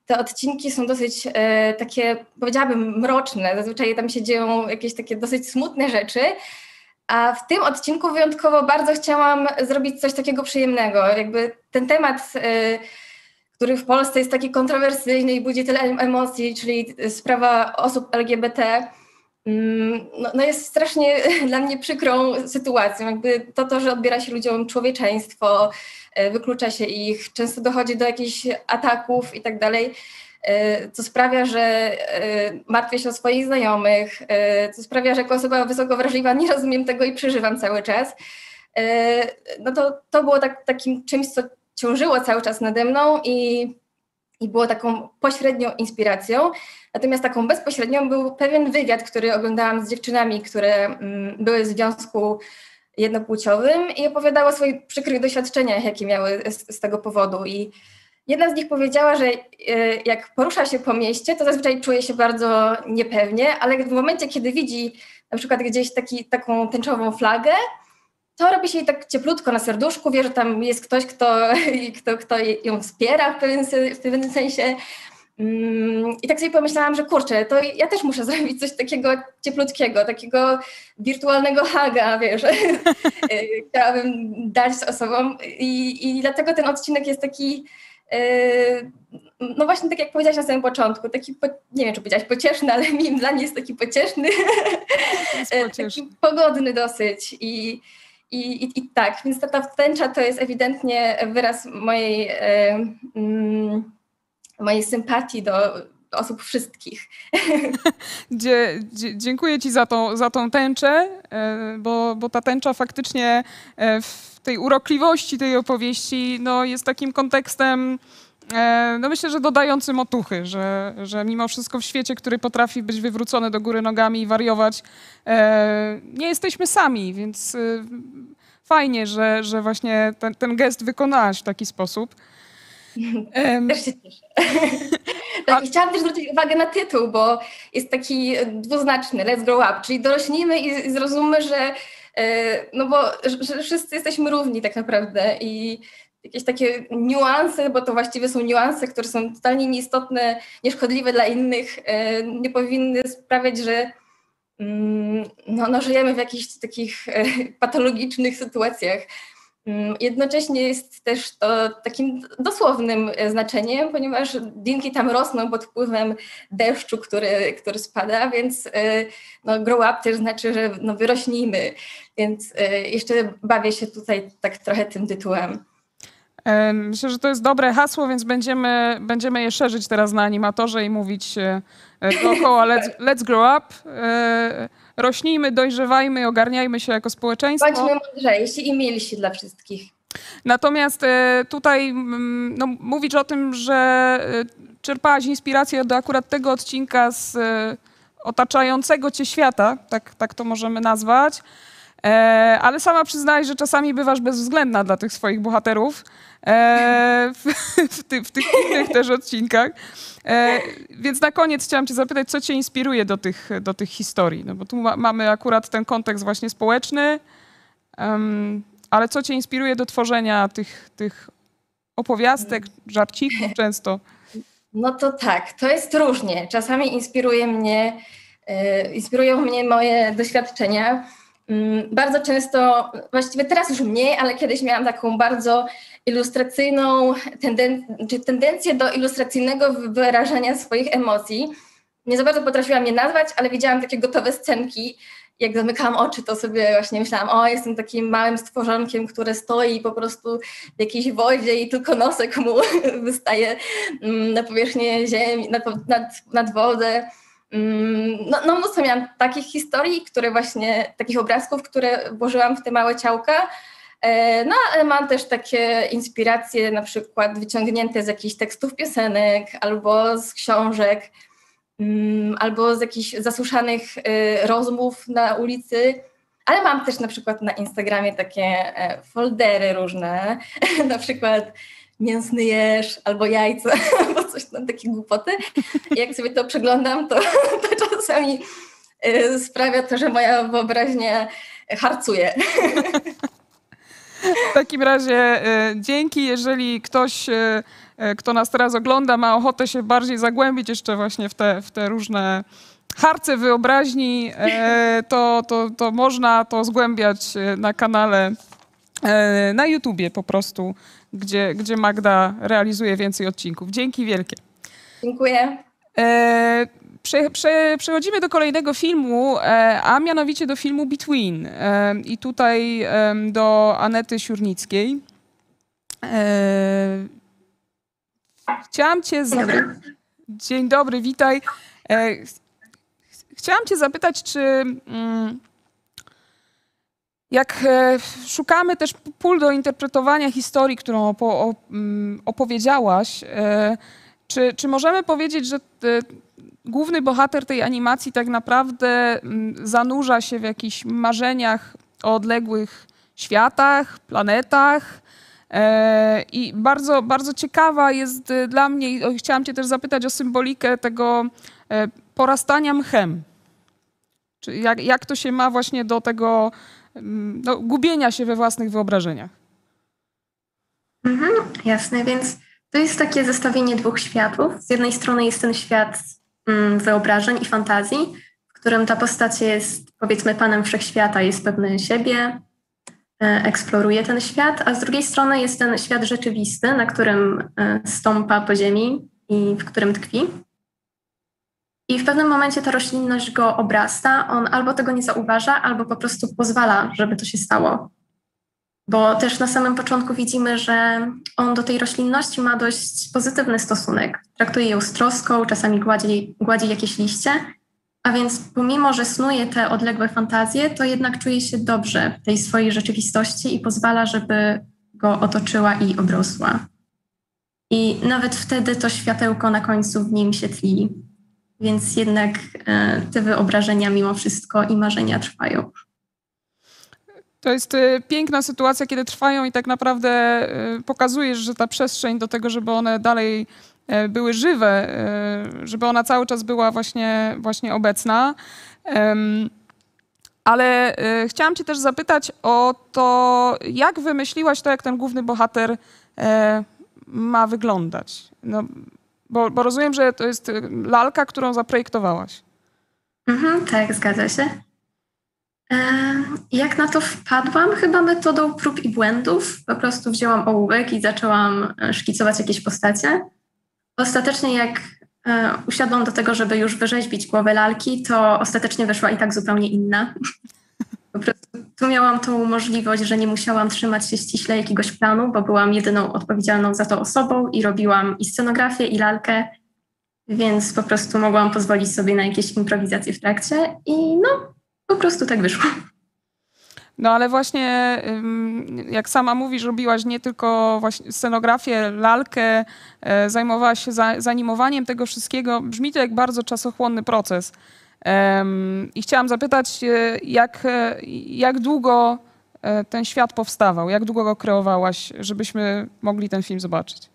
te odcinki są dosyć e, takie, powiedziałabym, mroczne. Zazwyczaj tam się dzieją jakieś takie dosyć smutne rzeczy, a w tym odcinku wyjątkowo bardzo chciałam zrobić coś takiego przyjemnego. Jakby ten temat, e, który w Polsce jest taki kontrowersyjny i budzi tyle emocji, czyli sprawa osób L G B T, no, no jest strasznie dla mnie przykrą sytuacją. Jakby to, to, że odbiera się ludziom człowieczeństwo, wyklucza się ich, często dochodzi do jakichś ataków i tak dalej, co sprawia, że martwię się o swoich znajomych, co sprawia, że jako osoba wysoko wrażliwa nie rozumiem tego i przeżywam cały czas. No to, to było tak, takim czymś, co ciążyło cały czas nade mną i, i było taką pośrednią inspiracją. Natomiast taką bezpośrednią był pewien wywiad, który oglądałam z dziewczynami, które mm, były w związku jednopłciowym i opowiadały o swoich przykrych doświadczeniach, jakie miały z, z tego powodu. I jedna z nich powiedziała, że y, jak porusza się po mieście, to zazwyczaj czuje się bardzo niepewnie, ale w momencie, kiedy widzi na przykład gdzieś taki, taką tęczową flagę, to robi się jej tak cieplutko na serduszku, wie, że tam jest ktoś, kto, kto, kto ją wspiera w pewnym, w pewnym sensie. I tak sobie pomyślałam, że kurczę, to ja też muszę zrobić coś takiego cieplutkiego, takiego wirtualnego haga, wiesz, chciałabym dać osobom i, i dlatego ten odcinek jest taki, no właśnie tak jak powiedziałaś na samym początku, taki, po, nie wiem czy powiedziałaś pocieszny, ale mi, dla mnie jest taki pocieszny, jest taki pogodny dosyć i I, i, I tak, więc ta, ta tęcza to jest ewidentnie wyraz mojej, e, mm, mojej sympatii do osób wszystkich. Dzie, dzie, dziękuję Ci za tą, za tą tęczę, e, bo, bo ta tęcza faktycznie e, w tej urokliwości tej opowieści no, jest takim kontekstem, e, no myślę, że dodającym otuchy, że, że mimo wszystko w świecie, który potrafi być wywrócony do góry nogami i wariować, e, nie jesteśmy sami, więc e, fajnie, że, że właśnie ten, ten gest wykonałaś w taki sposób. Też się cieszę. Tak, i chciałam też zwrócić uwagę na tytuł, bo jest taki dwuznaczny, let's grow up, czyli dorośnijmy i zrozummy, że no bo że wszyscy jesteśmy równi tak naprawdę i jakieś takie niuanse, bo to właściwie są niuanse, które są totalnie nieistotne, nieszkodliwe dla innych, nie powinny sprawiać, że no, no żyjemy w jakichś takich patologicznych sytuacjach. Jednocześnie jest też to takim dosłownym znaczeniem, ponieważ dinki tam rosną pod wpływem deszczu, który, który spada, więc no, grow up też znaczy, że no, wyrośnijmy. Więc jeszcze bawię się tutaj tak trochę tym tytułem. Myślę, że to jest dobre hasło, więc będziemy, będziemy je szerzyć teraz na animatorze i mówić dookoła let's, let's grow up. Rośnijmy, dojrzewajmy, ogarniajmy się jako społeczeństwo. Bądźmy mądrzejsi i milsi dla wszystkich. Natomiast tutaj no, mówić o tym, że czerpałaś inspirację do akurat tego odcinka z otaczającego cię świata, tak, tak to możemy nazwać, ale sama przyznałaś, że czasami bywasz bezwzględna dla tych swoich bohaterów w, w, ty, w tych innych też odcinkach. Więc na koniec chciałam cię zapytać, co cię inspiruje do tych, do tych historii? No bo tu ma, mamy akurat ten kontekst właśnie społeczny, um, ale co cię inspiruje do tworzenia tych, tych opowiastek, żarcików często? No to tak, to jest różnie. Czasami inspiruje mnie, y, inspirują mnie moje doświadczenia. Y, bardzo często, właściwie teraz już mniej, ale kiedyś miałam taką bardzo ilustracyjną tenden- czy tendencję do ilustracyjnego wyrażania swoich emocji. Nie za bardzo potrafiłam je nazwać, ale widziałam takie gotowe scenki. Jak zamykałam oczy, to sobie właśnie myślałam, o, jestem takim małym stworzonkiem, które stoi po prostu w jakiejś wodzie i tylko nosek mu wystaje na powierzchnię ziemi, nad, nad, nad wodę. No, no mnóstwo miałam takich historii, które właśnie, takich obrazków, które włożyłam w te małe ciałka. No, ale mam też takie inspiracje na przykład wyciągnięte z jakichś tekstów piosenek albo z książek, albo z jakichś zasuszanych rozmów na ulicy, ale mam też na przykład na Instagramie takie foldery różne, na przykład mięsny jeż albo jajca, albo coś tam, takie głupoty. I jak sobie to przeglądam, to, to czasami sprawia to, że moja wyobraźnia harcuje. W takim razie e, dzięki, jeżeli ktoś, e, kto nas teraz ogląda, ma ochotę się bardziej zagłębić jeszcze właśnie w te, w te różne harce wyobraźni, e, to, to, to można to zgłębiać na kanale e, na YouTubie po prostu, gdzie, gdzie Magda realizuje więcej odcinków. Dzięki wielkie. Dziękuję. E, prze, prze, przechodzimy do kolejnego filmu, e, a mianowicie do filmu Between. E, I tutaj e, do Anety Siurnickiej. E, chciałam cię... Dzień dobry. Dzień dobry, witaj. E, chciałam cię zapytać, czy... Mm, Jak e, szukamy też pól do interpretowania historii, którą opo, o, um, opowiedziałaś, e, czy, czy możemy powiedzieć, że te, główny bohater tej animacji tak naprawdę um, zanurza się w jakichś marzeniach o odległych światach, planetach? E, I bardzo, bardzo ciekawa jest dla mnie, i chciałam cię też zapytać o symbolikę tego e, porastania mchem. Czy jak, jak to się ma właśnie do tego no, gubienia się we własnych wyobrażeniach? Mhm, jasne, więc to jest takie zestawienie dwóch światów. Z jednej strony jest ten świat mm, wyobrażeń i fantazji, w którym ta postać jest, powiedzmy, panem wszechświata, jest pewny siebie, e, eksploruje ten świat, a z drugiej strony jest ten świat rzeczywisty, na którym e, stąpa po ziemi i w którym tkwi. I w pewnym momencie ta roślinność go obrasta, on albo tego nie zauważa, albo po prostu pozwala, żeby to się stało. Bo też na samym początku widzimy, że on do tej roślinności ma dość pozytywny stosunek. Traktuje ją z troską, czasami gładzi, gładzi jakieś liście, a więc pomimo, że snuje te odległe fantazje, to jednak czuje się dobrze w tej swojej rzeczywistości i pozwala, żeby go otoczyła i obrosła. I nawet wtedy to światełko na końcu w nim się tli. Więc jednak e, te wyobrażenia mimo wszystko i marzenia trwają. To jest y, piękna sytuacja, kiedy trwają i tak naprawdę y, pokazujesz, że ta przestrzeń do tego, żeby one dalej y, były żywe, y, żeby ona cały czas była właśnie, właśnie obecna. Ym, ale y, chciałam cię też zapytać o to, jak wymyśliłaś to, jak ten główny bohater y, ma wyglądać? No, Bo, bo rozumiem, że to jest lalka, którą zaprojektowałaś. Mhm, tak, zgadza się. E, jak na to wpadłam? Chyba metodą prób i błędów. Po prostu wzięłam ołówek i zaczęłam szkicować jakieś postacie. Ostatecznie jak e, usiadłam do tego, żeby już wyrzeźbić głowę lalki, to ostatecznie wyszła i tak zupełnie inna. Po prostu tu miałam tą możliwość, że nie musiałam trzymać się ściśle jakiegoś planu, bo byłam jedyną odpowiedzialną za to osobą i robiłam i scenografię, i lalkę, więc po prostu mogłam pozwolić sobie na jakieś improwizacje w trakcie i no, po prostu tak wyszło. No ale właśnie, jak sama mówisz, robiłaś nie tylko właśnie scenografię, lalkę, zajmowałaś się zanimowaniem tego wszystkiego. Brzmi to jak bardzo czasochłonny proces. Um, I chciałam zapytać, jak, jak długo ten świat powstawał? Jak długo go kreowałaś, żebyśmy mogli ten film zobaczyć?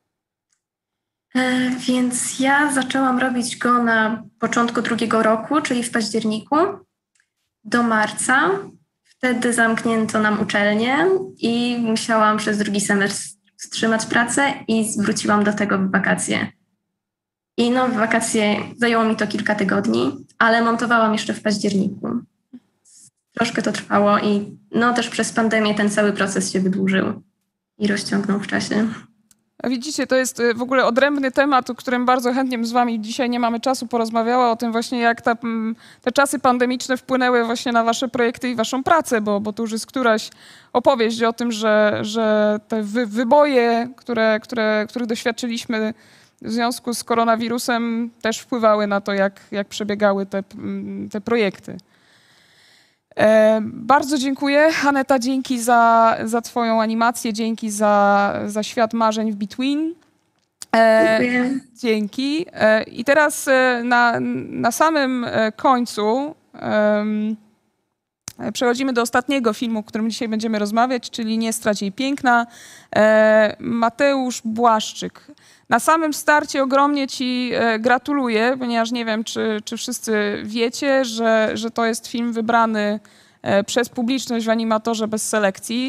E, więc ja zaczęłam robić go na początku drugiego roku, czyli w październiku, do marca. Wtedy zamknięto nam uczelnię i musiałam przez drugi semestr wstrzymać pracę i wróciłam do tego w wakacje. I no, w wakacje zajęło mi to kilka tygodni, ale montowałam jeszcze w październiku. Troszkę to trwało i no też przez pandemię ten cały proces się wydłużył i rozciągnął w czasie. A widzicie, to jest w ogóle odrębny temat, o którym bardzo chętnie z wami dzisiaj nie mamy czasu, porozmawiała o tym właśnie, jak ta, te czasy pandemiczne wpłynęły właśnie na wasze projekty i waszą pracę, bo, bo tu już jest któraś opowieść o tym, że, że te wy, wyboje, które, które, których doświadczyliśmy w związku z koronawirusem, też wpływały na to, jak, jak przebiegały te, te projekty. E, bardzo dziękuję. Aneta, dzięki za, za twoją animację, dzięki za, za świat marzeń w Between. E, Dziękuję. Dzięki. E, I teraz e, na, na samym końcu e, przechodzimy do ostatniego filmu, o którym dzisiaj będziemy rozmawiać, czyli Nie strać jej piękna. E, Mateusz Błaszczyk. Na samym starcie ogromnie ci gratuluję, ponieważ nie wiem, czy, czy wszyscy wiecie, że, że to jest film wybrany przez publiczność w Animatorze bez selekcji.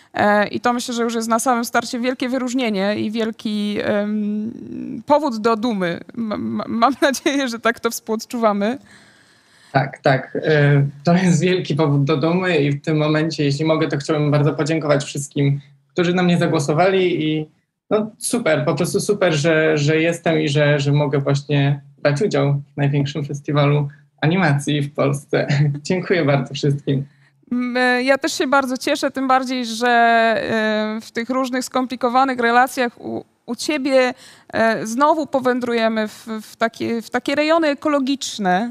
I to myślę, że już jest na samym starcie wielkie wyróżnienie i wielki um, powód do dumy. M- mam nadzieję, że tak to współodczuwamy. Tak, tak. To jest wielki powód do dumy i w tym momencie, jeśli mogę, to chciałbym bardzo podziękować wszystkim, którzy na mnie zagłosowali i no super, po prostu super, że, że jestem i że, że mogę właśnie brać udział w największym festiwalu animacji w Polsce. Dziękuję bardzo wszystkim. Ja też się bardzo cieszę, tym bardziej, że w tych różnych skomplikowanych relacjach u, u ciebie znowu powędrujemy w, w, takie, w takie rejony ekologiczne.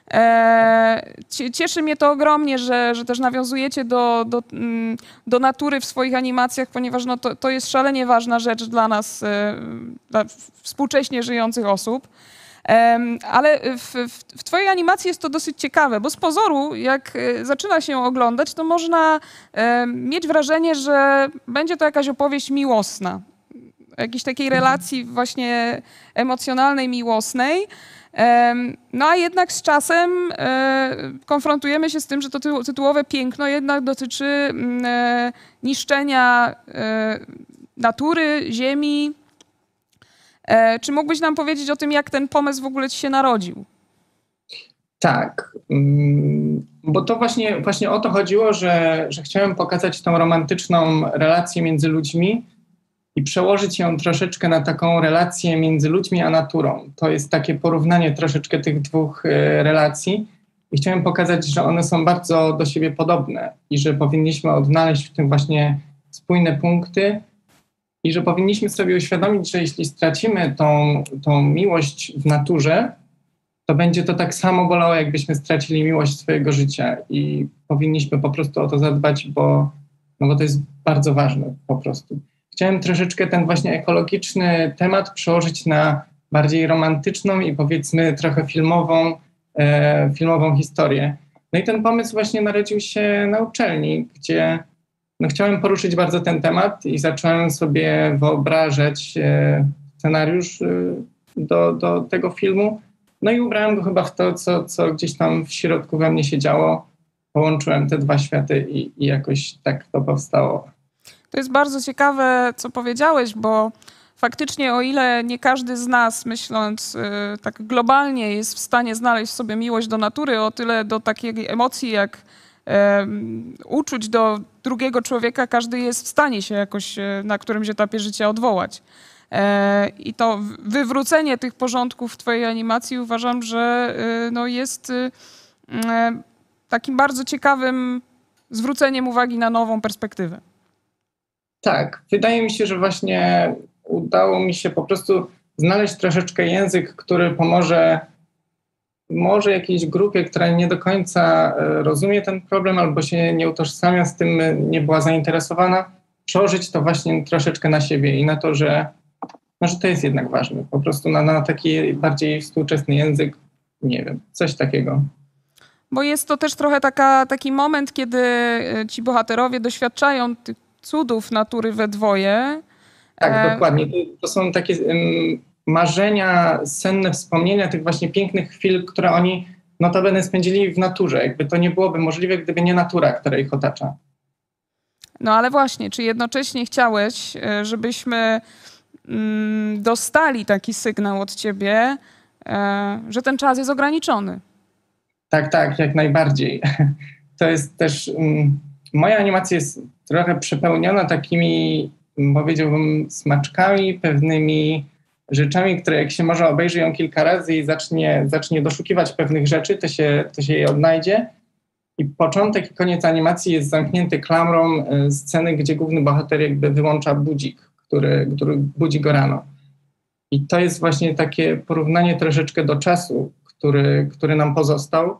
Cieszy mnie to ogromnie, że, że też nawiązujecie do, do, do natury w swoich animacjach, ponieważ no to, to jest szalenie ważna rzecz dla nas, dla współcześnie żyjących osób. Ale w, w, w twojej animacji jest to dosyć ciekawe, bo z pozoru, jak zaczyna się oglądać, to można mieć wrażenie, że będzie to jakaś opowieść miłosna. Jakiejś takiej relacji właśnie emocjonalnej, miłosnej. No a jednak z czasem konfrontujemy się z tym, że to tytu- tytułowe piękno jednak dotyczy niszczenia natury, ziemi. Czy mógłbyś nam powiedzieć o tym, jak ten pomysł w ogóle ci się narodził? Tak, bo to właśnie, właśnie o to chodziło, że, że chciałem pokazać tą romantyczną relację między ludźmi i przełożyć ją troszeczkę na taką relację między ludźmi a naturą. To jest takie porównanie troszeczkę tych dwóch relacji i chciałem pokazać, że one są bardzo do siebie podobne i że powinniśmy odnaleźć w tym właśnie spójne punkty i że powinniśmy sobie uświadomić, że jeśli stracimy tą, tą miłość w naturze, to będzie to tak samo bolało, jakbyśmy stracili miłość swojego życia i powinniśmy po prostu o to zadbać, bo, no bo to jest bardzo ważne po prostu. Chciałem troszeczkę ten właśnie ekologiczny temat przełożyć na bardziej romantyczną i powiedzmy trochę filmową, e, filmową historię. No i ten pomysł właśnie narodził się na uczelni, gdzie no, chciałem poruszyć bardzo ten temat i zacząłem sobie wyobrażać e, scenariusz e, do, do tego filmu. No i ubrałem go chyba w to, co, co gdzieś tam w środku we mnie się działo. Połączyłem te dwa światy i, i jakoś tak to powstało. To jest bardzo ciekawe, co powiedziałeś, bo faktycznie o ile nie każdy z nas, myśląc y, tak globalnie, jest w stanie znaleźć w sobie miłość do natury, o tyle do takiej emocji jak y, uczuć do drugiego człowieka, każdy jest w stanie się jakoś y, na którymś etapie życia odwołać. Y, I to wywrócenie tych porządków w twojej animacji uważam, że y, no jest y, y, takim bardzo ciekawym zwróceniem uwagi na nową perspektywę. Tak, wydaje mi się, że właśnie udało mi się po prostu znaleźć troszeczkę język, który pomoże może jakiejś grupie, która nie do końca rozumie ten problem albo się nie utożsamia z tym, nie była zainteresowana, przełożyć to właśnie troszeczkę na siebie i na to, że, no, że to jest jednak ważne. Po prostu na, na taki bardziej współczesny język, nie wiem, coś takiego. Bo jest to też trochę taka, taki moment, kiedy ci bohaterowie doświadczają tych cudów natury we dwoje. Tak, e... dokładnie. To, to są takie um, marzenia, senne wspomnienia tych właśnie pięknych chwil, które oni notabene spędzili w naturze. Jakby to nie byłoby możliwe, gdyby nie natura, która ich otacza. No ale właśnie, czy jednocześnie chciałeś, żebyśmy mm, dostali taki sygnał od ciebie, e, że ten czas jest ograniczony? Tak, tak, jak najbardziej. To jest też... Um, moja animacja jest trochę przepełniona takimi, powiedziałbym, smaczkami, pewnymi rzeczami, które jak się może obejrzy ją kilka razy i zacznie, zacznie doszukiwać pewnych rzeczy, to się, to się je odnajdzie. I początek i koniec animacji jest zamknięty klamrą sceny, gdzie główny bohater jakby wyłącza budzik, który, który budzi go rano. I to jest właśnie takie porównanie troszeczkę do czasu, który, który nam pozostał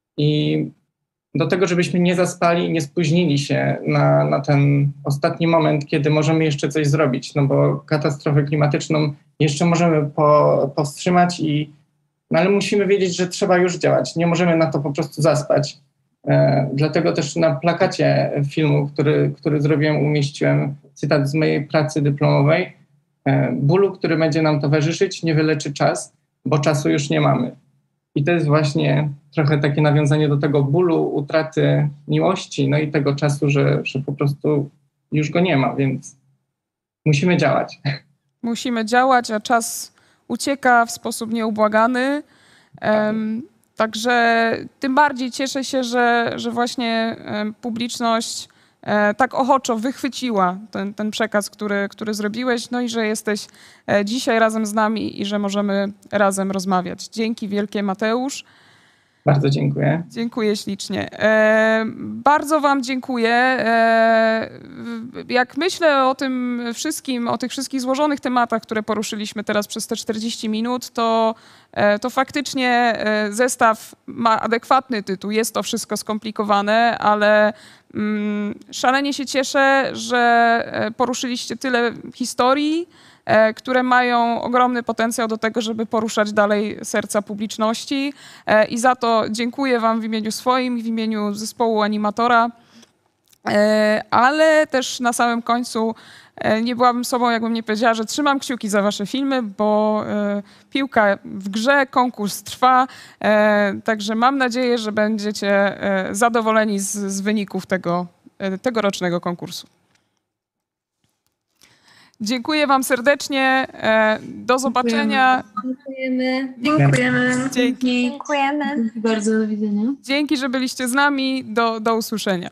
i do tego, żebyśmy nie zaspali i nie spóźnili się na, na ten ostatni moment, kiedy możemy jeszcze coś zrobić, no bo katastrofę klimatyczną jeszcze możemy po, powstrzymać, i, no ale musimy wiedzieć, że trzeba już działać. Nie możemy na to po prostu zaspać. E, dlatego też na plakacie filmu, który, który zrobiłem, umieściłem cytat z mojej pracy dyplomowej. E, bólu, który będzie nam towarzyszyć, nie wyleczy czas, bo czasu już nie mamy. I to jest właśnie trochę takie nawiązanie do tego bólu, utraty miłości, no i tego czasu, że, że po prostu już go nie ma, więc musimy działać. Musimy działać, a czas ucieka w sposób nieubłagany. Um, także tym bardziej cieszę się, że, że właśnie um, publiczność e, tak ochoczo wychwyciła ten, ten przekaz, który, który zrobiłeś, no i że jesteś e, dzisiaj razem z nami i że możemy razem rozmawiać. Dzięki wielkie, Mateusz. Bardzo dziękuję. Dziękuję ślicznie. E, bardzo wam dziękuję. E, jak myślę o tym wszystkim, o tych wszystkich złożonych tematach, które poruszyliśmy teraz przez te czterdzieści minut, to, e, to faktycznie e, zestaw ma adekwatny tytuł. Jest to wszystko skomplikowane, ale mm, szalenie się cieszę, że e, poruszyliście tyle historii, które mają ogromny potencjał do tego, żeby poruszać dalej serca publiczności. I za to dziękuję wam w imieniu swoim i w imieniu zespołu Animatora. Ale też na samym końcu nie byłabym sobą, jakbym nie powiedziała, że trzymam kciuki za wasze filmy, bo piłka w grze, konkurs trwa. Także mam nadzieję, że będziecie zadowoleni z, z wyników tego, tegorocznego konkursu. Dziękuję wam serdecznie. Do zobaczenia. Dziękujemy. Dziękujemy. Dzięki. Dziękujemy. Dzięki bardzo, do widzenia. Dzięki, że byliście z nami. Do, do usłyszenia.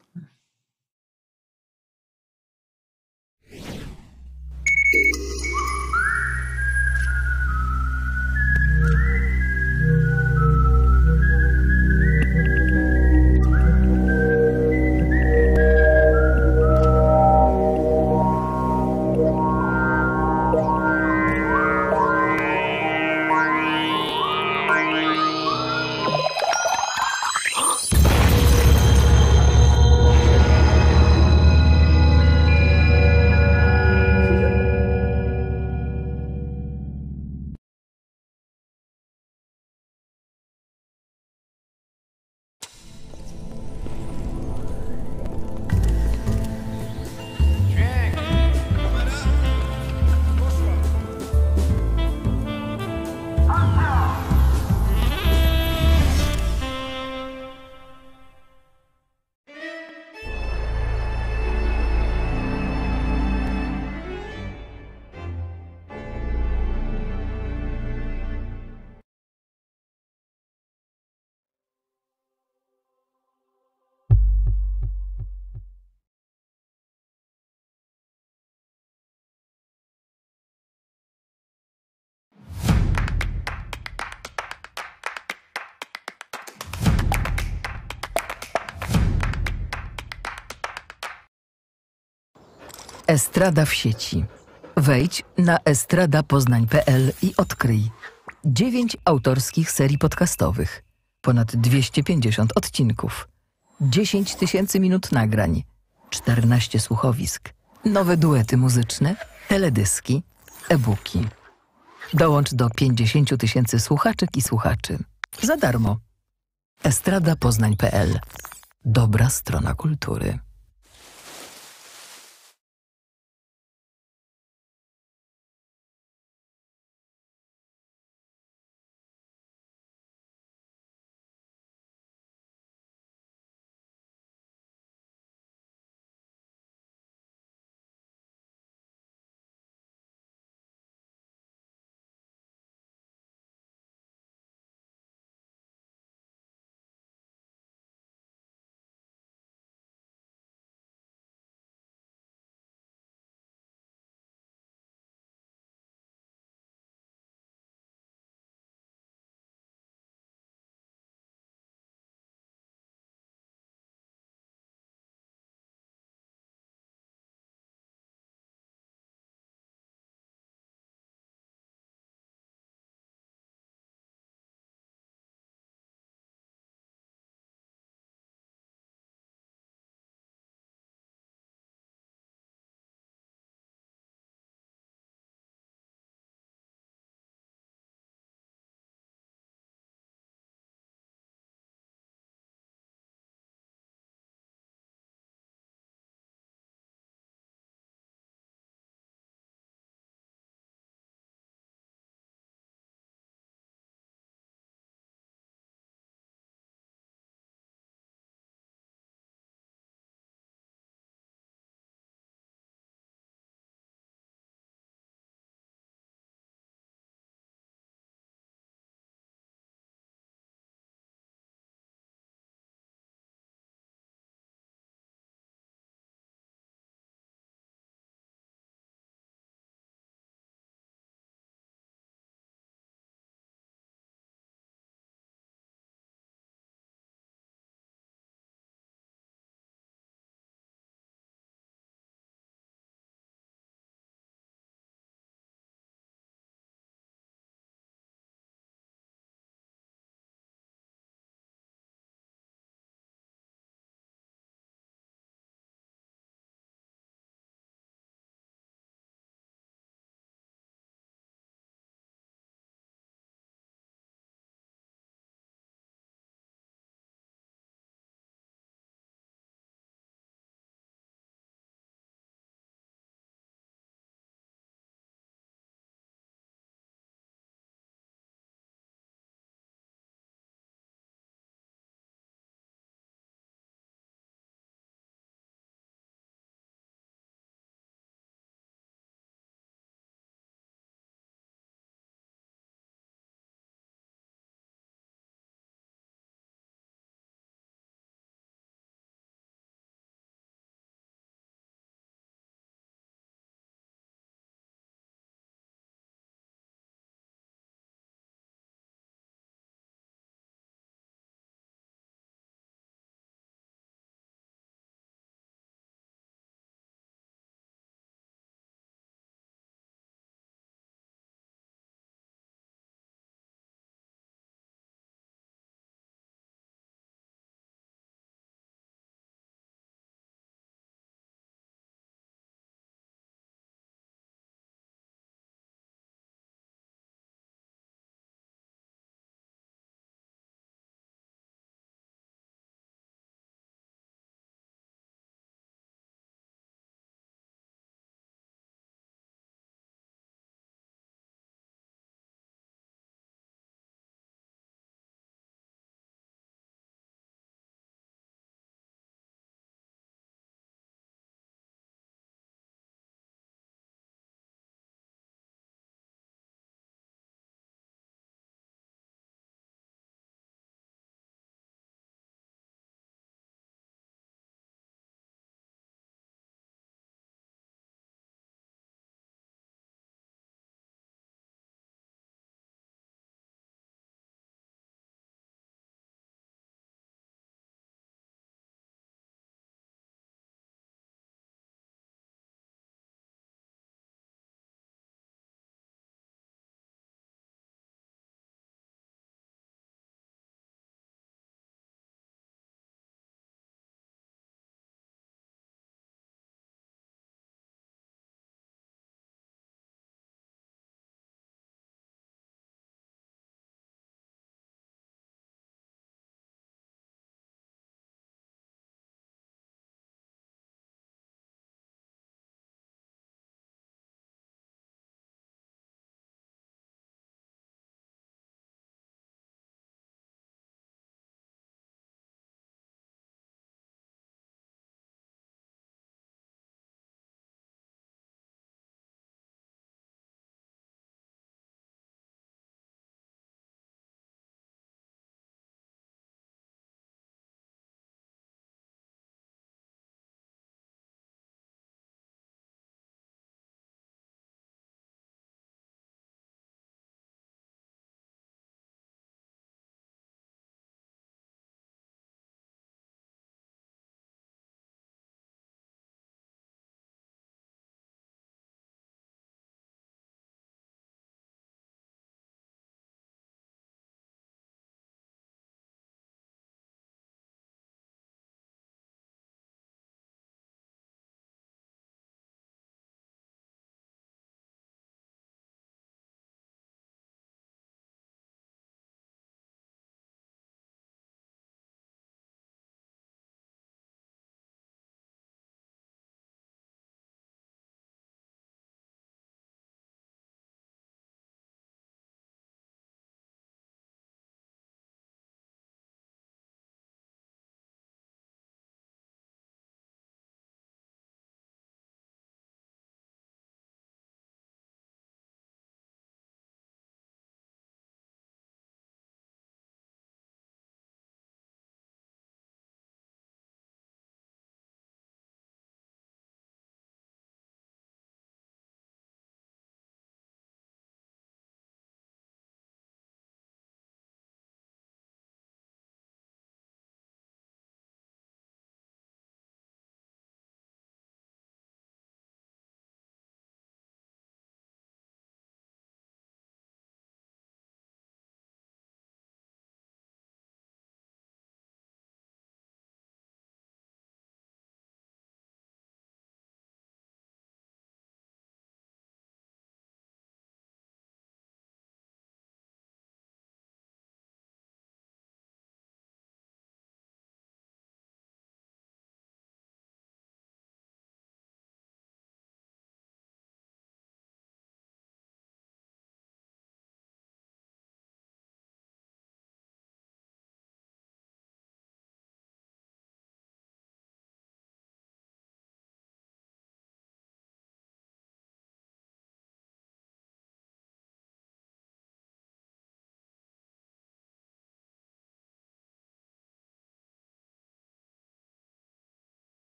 Estrada w sieci. Wejdź na estrada poznań kropka p l i odkryj dziewięć autorskich serii podcastowych, ponad dwieście pięćdziesiąt odcinków, dziesięć tysięcy minut nagrań, czternaście słuchowisk, nowe duety muzyczne, teledyski, e-booki. Dołącz do pięćdziesięciu tysięcy słuchaczek i słuchaczy. Za darmo. estrada poznań kropka p l. Dobra strona kultury.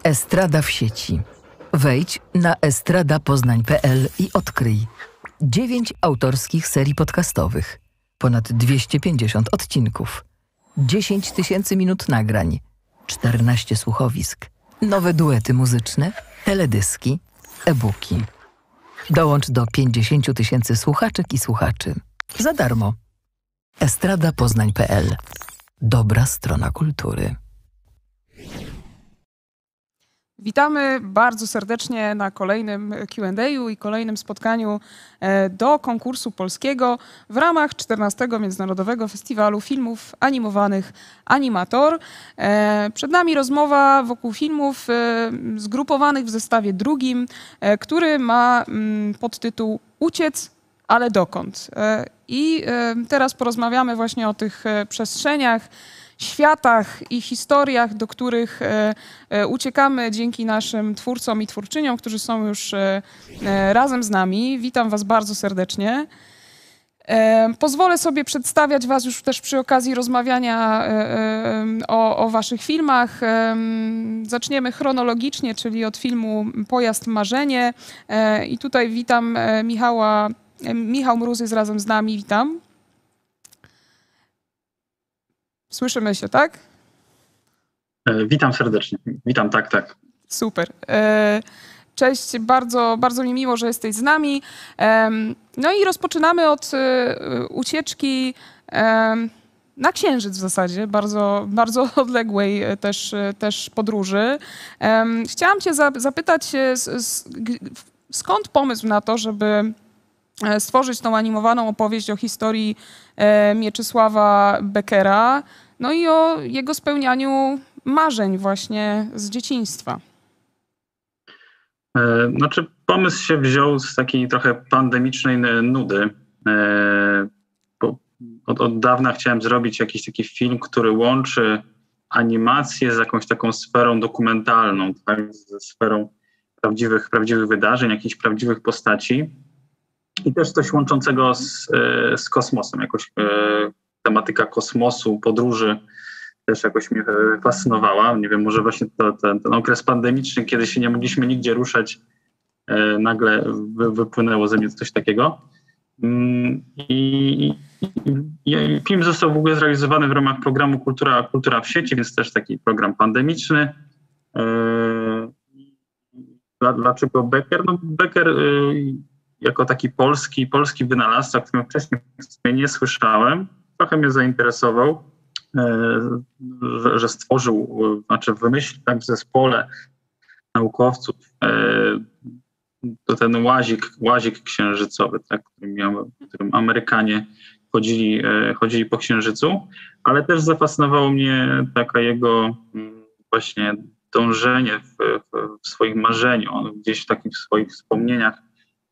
Estrada w sieci. Wejdź na estrada poznań kropka p l i odkryj dziewięć autorskich serii podcastowych, ponad dwieście pięćdziesiąt odcinków, dziesięć tysięcy minut nagrań, czternaście słuchowisk, nowe duety muzyczne, teledyski, e-booki. Dołącz do pięćdziesięciu tysięcy słuchaczek i słuchaczy. Za darmo. estrada poznań kropka p l. Dobra strona kultury. Witamy bardzo serdecznie na kolejnym Q and A i kolejnym spotkaniu do konkursu polskiego w ramach czternastego Międzynarodowego Festiwalu Filmów Animowanych Animator. Przed nami rozmowa wokół filmów zgrupowanych w zestawie drugim, który ma podtytuł Uciec, ale dokąd? I teraz porozmawiamy właśnie o tych przestrzeniach, światach i historiach, do których e, e, uciekamy dzięki naszym twórcom i twórczyniom, którzy są już e, e, razem z nami. Witam Was bardzo serdecznie. E, pozwolę sobie przedstawiać Was już też przy okazji rozmawiania e, e, o, o Waszych filmach. E, zaczniemy chronologicznie, czyli od filmu Pojazd Marzenie. E, I tutaj witam e, Michała, e, Michał Mróz jest razem z nami. Witam. Słyszymy się, tak? Witam serdecznie. Witam, tak, tak. Super. Cześć, bardzo, bardzo mi miło, że jesteś z nami. No i rozpoczynamy od ucieczki na Księżyc w zasadzie, bardzo, bardzo odległej też, też podróży. Chciałam Cię zapytać, skąd pomysł na to, żeby stworzyć tą animowaną opowieść o historii Mieczysława Beckera, no i o jego spełnianiu marzeń właśnie z dzieciństwa. Znaczy, pomysł się wziął z takiej trochę pandemicznej nudy. Bo od, od dawna chciałem zrobić jakiś taki film, który łączy animację z jakąś taką sferą dokumentalną, tak? Ze sferą prawdziwych, prawdziwych wydarzeń, jakichś prawdziwych postaci. I też coś łączącego z, z kosmosem. Jakoś e, tematyka kosmosu, podróży też jakoś mnie fascynowała. Nie wiem, może właśnie to, ten, ten okres pandemiczny, kiedy się nie mogliśmy nigdzie ruszać, e, nagle wy, wypłynęło ze mnie coś takiego. Mm, i, i, I film został w ogóle zrealizowany w ramach programu Kultura, Kultura w sieci, więc też taki program pandemiczny. E, dla, dlaczego Becker? No Becker e, jako taki polski, polski wynalazca, o którym wcześniej nie słyszałem, trochę mnie zainteresował, że, że stworzył, znaczy wymyślił tak w zespole naukowców to ten łazik, łazik księżycowy, tak, którym, miał, którym Amerykanie chodzili, chodzili po Księżycu, ale też zafascynowało mnie taka jego właśnie dążenie w, w swoim marzeniu. On gdzieś w takich swoich wspomnieniach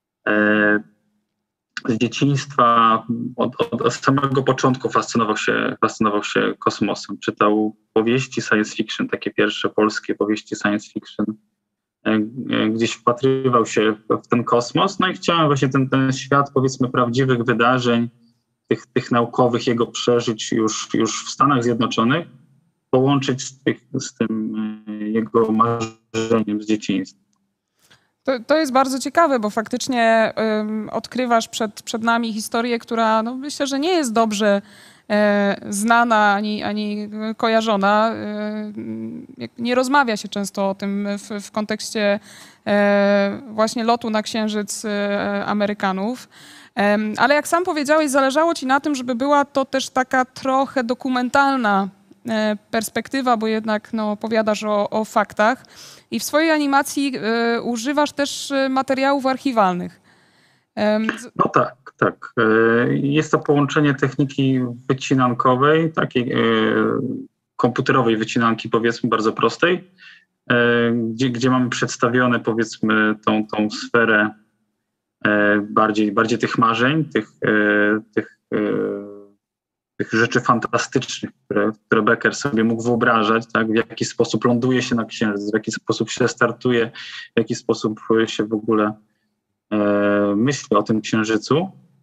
z dzieciństwa, od, od, od samego początku fascynował się, fascynował się kosmosem. Czytał powieści science fiction, takie pierwsze polskie powieści science fiction. Gdzieś wpatrywał się w ten kosmos, no i chciałem właśnie ten, ten świat, powiedzmy, prawdziwych wydarzeń, tych, tych naukowych jego przeżyć już, już w Stanach Zjednoczonych, połączyć z, tych, z tym jego marzeniem z dzieciństwa. To, to jest bardzo ciekawe, bo faktycznie um, odkrywasz przed, przed nami historię, która no, myślę, że nie jest dobrze e, znana ani, ani kojarzona. E, nie rozmawia się często o tym w, w kontekście e, właśnie lotu na Księżyc e, Amerykanów. E, ale jak sam powiedziałeś, zależało ci na tym, żeby była to też taka trochę dokumentalna e, perspektywa, bo jednak no, opowiadasz o, o faktach. I w swojej animacji y, używasz też materiałów archiwalnych. Um, no tak, tak. Jest to połączenie techniki wycinankowej, takiej y, komputerowej wycinanki, powiedzmy, bardzo prostej, y, gdzie, gdzie mamy przedstawione, powiedzmy, tą, tą sferę y, bardziej, bardziej tych marzeń, tych, y, tych y, tych rzeczy fantastycznych, które, które Becker sobie mógł wyobrażać, tak? W jaki sposób ląduje się na Księżyc, w jaki sposób się startuje, w jaki sposób się w ogóle e, myśli o tym Księżycu.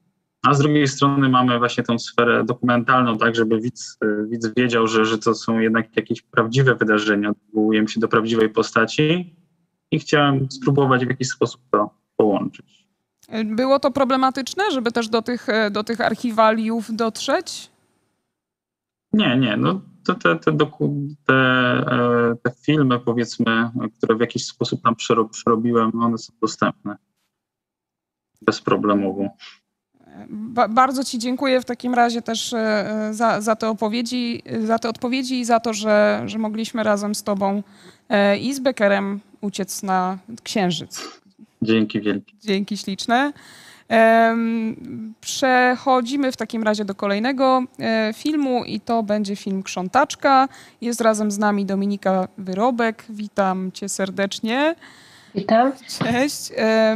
A z drugiej strony mamy właśnie tą sferę dokumentalną, tak, żeby widz, widz wiedział, że, że to są jednak jakieś prawdziwe wydarzenia, odwołujemy się do prawdziwej postaci i chciałem spróbować w jakiś sposób to połączyć. Było to problematyczne, żeby też do tych, do tych archiwaliów dotrzeć? Nie, nie. No, te, te, te, doku, te, te filmy, powiedzmy, które w jakiś sposób tam przerobiłem, one są dostępne bezproblemowo. Ba- bardzo Ci dziękuję w takim razie też za, za, te opowiedzi, za te odpowiedzi i za to, że, że mogliśmy razem z Tobą i z Beckerem uciec na Księżyc. Dzięki wielkie. Dzięki śliczne. Przechodzimy w takim razie do kolejnego filmu i to będzie film Krzątaczka. Jest razem z nami Dominika Wyrobek. Witam Cię serdecznie. Witam. Cześć.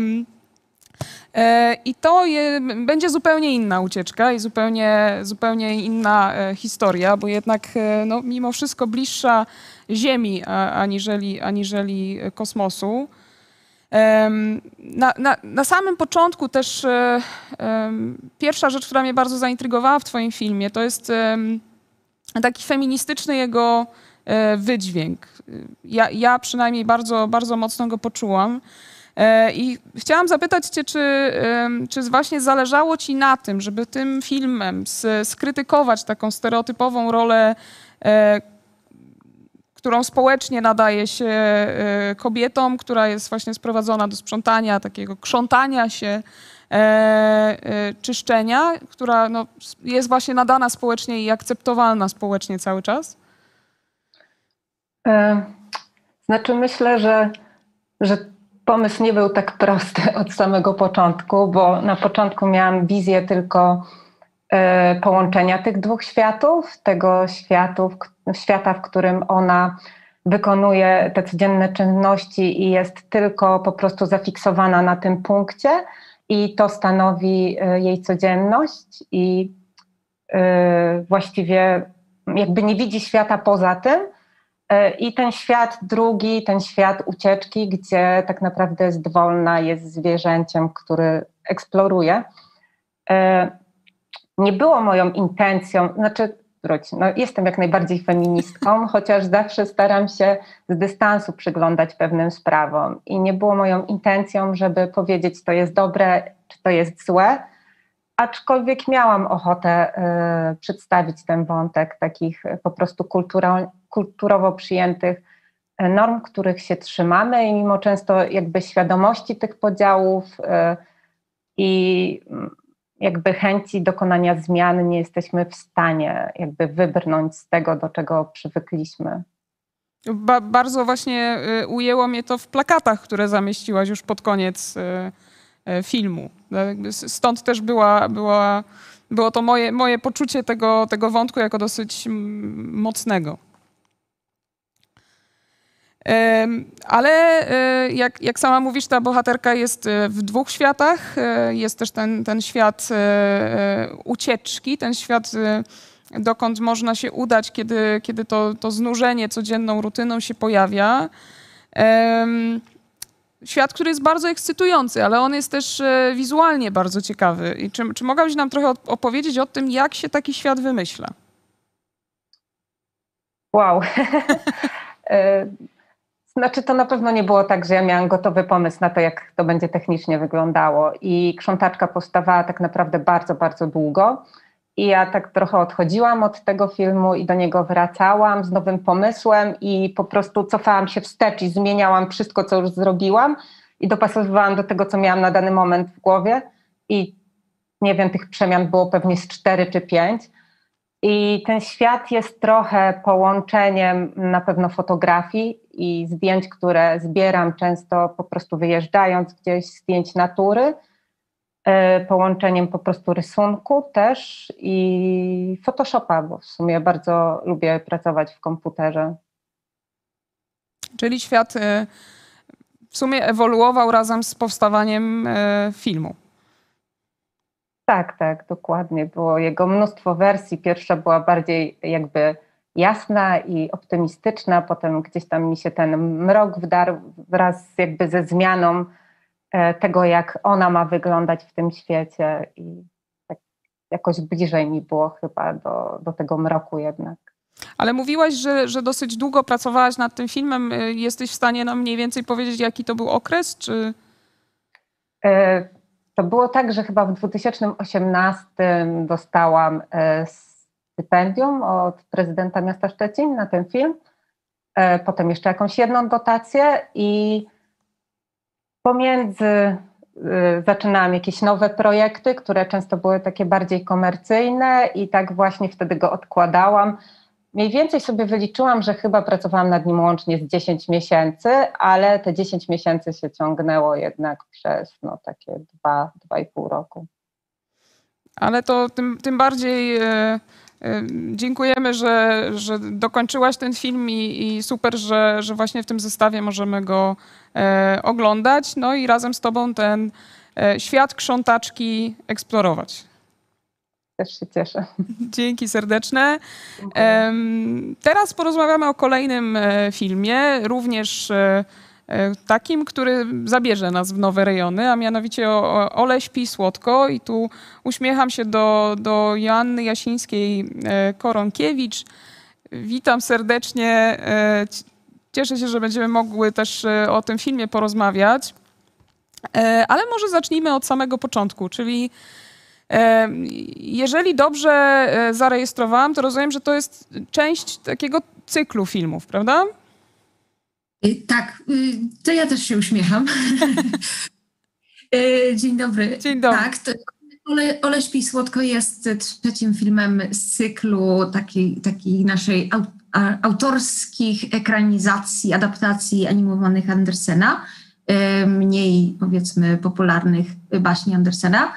I to je, będzie zupełnie inna ucieczka i zupełnie, zupełnie inna historia, bo jednak no, mimo wszystko bliższa Ziemi aniżeli, aniżeli kosmosu. Na, na, na samym początku też um, pierwsza rzecz, która mnie bardzo zaintrygowała w Twoim filmie, to jest um, taki feministyczny jego um, wydźwięk. Ja, ja przynajmniej bardzo, bardzo mocno go poczułam. I chciałam zapytać Cię, czy, czy właśnie zależało Ci na tym, żeby tym filmem skrytykować taką stereotypową rolę, którą społecznie nadaje się kobietom, która jest właśnie sprowadzona do sprzątania, takiego krzątania się, czyszczenia, która no, jest właśnie nadana społecznie i akceptowalna społecznie cały czas? Znaczy myślę, że, że pomysł nie był tak prosty od samego początku, bo na początku miałam wizję tylko y, połączenia tych dwóch światów, tego światów, świata, w którym ona wykonuje te codzienne czynności i jest tylko po prostu zafiksowana na tym punkcie i to stanowi y, jej codzienność i y, właściwie jakby nie widzi świata poza tym. I ten świat drugi, ten świat ucieczki, gdzie tak naprawdę jest wolna, jest zwierzęciem, który eksploruje. Nie było moją intencją, znaczy no jestem jak najbardziej feministką, chociaż zawsze staram się z dystansu przyglądać pewnym sprawom. I nie było moją intencją, żeby powiedzieć, to jest dobre, czy to jest złe, aczkolwiek miałam ochotę y, przedstawić ten wątek takich po prostu kultura, kulturowo przyjętych norm, których się trzymamy i mimo często jakby świadomości tych podziałów y, i jakby chęci dokonania zmian nie jesteśmy w stanie jakby wybrnąć z tego, do czego przywykliśmy. Ba- bardzo właśnie y, ujęło mnie to w plakatach, które zamieściłaś już pod koniec y, filmu. Stąd też była, była, było to moje, moje poczucie tego, tego wątku jako dosyć mocnego. Ale jak, jak sama mówisz, ta bohaterka jest w dwóch światach. Jest też ten, ten świat ucieczki, ten świat, dokąd można się udać, kiedy, kiedy to, to znużenie codzienną rutyną się pojawia. Świat, który jest bardzo ekscytujący, ale on jest też wizualnie bardzo ciekawy. I czy, czy mogłabyś nam trochę opowiedzieć o tym, jak się taki świat wymyśla? Wow. Znaczy to na pewno nie było tak, że ja miałam gotowy pomysł na to, jak to będzie technicznie wyglądało. I Krzątaczka powstawała tak naprawdę bardzo, bardzo długo. I ja tak trochę odchodziłam od tego filmu i do niego wracałam z nowym pomysłem i po prostu cofałam się wstecz i zmieniałam wszystko, co już zrobiłam i dopasowywałam do tego, co miałam na dany moment w głowie. I nie wiem, tych przemian było pewnie z cztery czy pięć. I ten świat jest trochę połączeniem na pewno fotografii i zdjęć, które zbieram często po prostu wyjeżdżając gdzieś, zdjęć natury, połączeniem po prostu rysunku też i Photoshopa, bo w sumie bardzo lubię pracować w komputerze. Czyli świat w sumie ewoluował razem z powstawaniem filmu. Tak, tak, dokładnie. Było jego mnóstwo wersji. Pierwsza była bardziej jakby jasna i optymistyczna, potem gdzieś tam mi się ten mrok wdarł wraz jakby ze zmianą tego, jak ona ma wyglądać w tym świecie i tak jakoś bliżej mi było chyba do, do tego mroku jednak. Ale mówiłaś, że, że dosyć długo pracowałaś nad tym filmem. Jesteś w stanie nam mniej więcej powiedzieć, jaki to był okres? Czy... To było tak, że chyba w dwa tysiące osiemnastym dostałam stypendium od prezydenta miasta Szczecin na ten film. Potem jeszcze jakąś jedną dotację i pomiędzy zaczynałam jakieś nowe projekty, które często były takie bardziej komercyjne i tak właśnie wtedy go odkładałam. Mniej więcej sobie wyliczyłam, że chyba pracowałam nad nim łącznie z dziesięć miesięcy, ale te dziesięć miesięcy się ciągnęło jednak przez no, takie dwa, dwa i pół roku. Ale to tym, tym bardziej e, e, dziękujemy, że, że dokończyłaś ten film i, i super, że, że właśnie w tym zestawie możemy go e, oglądać. No i razem z tobą ten e, świat krzątaczki eksplorować. Też się cieszę. Dzięki serdeczne. Um, teraz porozmawiamy o kolejnym filmie, również takim, który zabierze nas w nowe rejony, a mianowicie o Ole śpi słodko. I tu uśmiecham się do, do Joanny Jasińskiej-Koronkiewicz. Witam serdecznie. Cieszę się, że będziemy mogły też o tym filmie porozmawiać. Ale może zacznijmy od samego początku, czyli jeżeli dobrze zarejestrowałam, to rozumiem, że to jest część takiego cyklu filmów, prawda? Tak, to ja też się uśmiecham. Dzień dobry. Dzień dobry. Tak, to Ole, Ole śpi słodko jest trzecim filmem z cyklu takiej, takiej naszej autorskich ekranizacji, adaptacji animowanych Andersena, mniej powiedzmy popularnych baśni Andersena.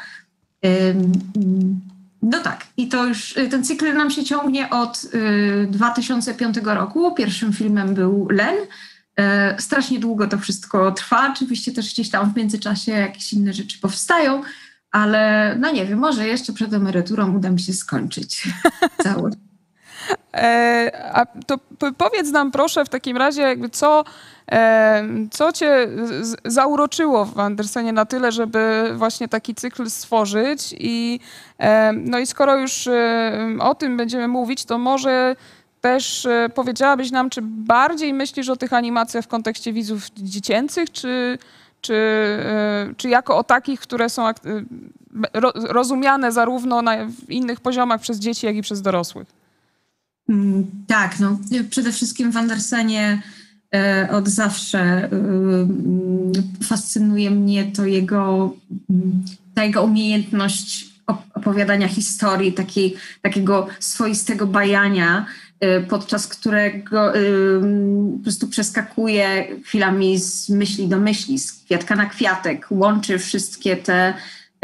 No tak, i to już ten cykl nam się ciągnie od dwa tysiące piątego roku. Pierwszym filmem był Len. Strasznie długo to wszystko trwa. Oczywiście też gdzieś tam w międzyczasie jakieś inne rzeczy powstają, ale no nie wiem, może jeszcze przed emeryturą uda mi się skończyć cały. E, a to powiedz nam proszę w takim razie, jakby co, e, co cię z, zauroczyło w Andersenie na tyle, żeby właśnie taki cykl stworzyć i e, no i skoro już e, o tym będziemy mówić, to może też e, powiedziałabyś nam, czy bardziej myślisz o tych animacjach w kontekście widzów dziecięcych, czy, czy, e, czy jako o takich, które są e, ro, rozumiane zarówno na w innych poziomach przez dzieci, jak i przez dorosłych? Tak, no przede wszystkim w Andersenie e, od zawsze e, fascynuje mnie to jego, ta jego umiejętność opowiadania historii, takiej, takiego swoistego bajania, e, podczas którego e, po prostu przeskakuje chwilami z myśli do myśli, z kwiatka na kwiatek, łączy wszystkie te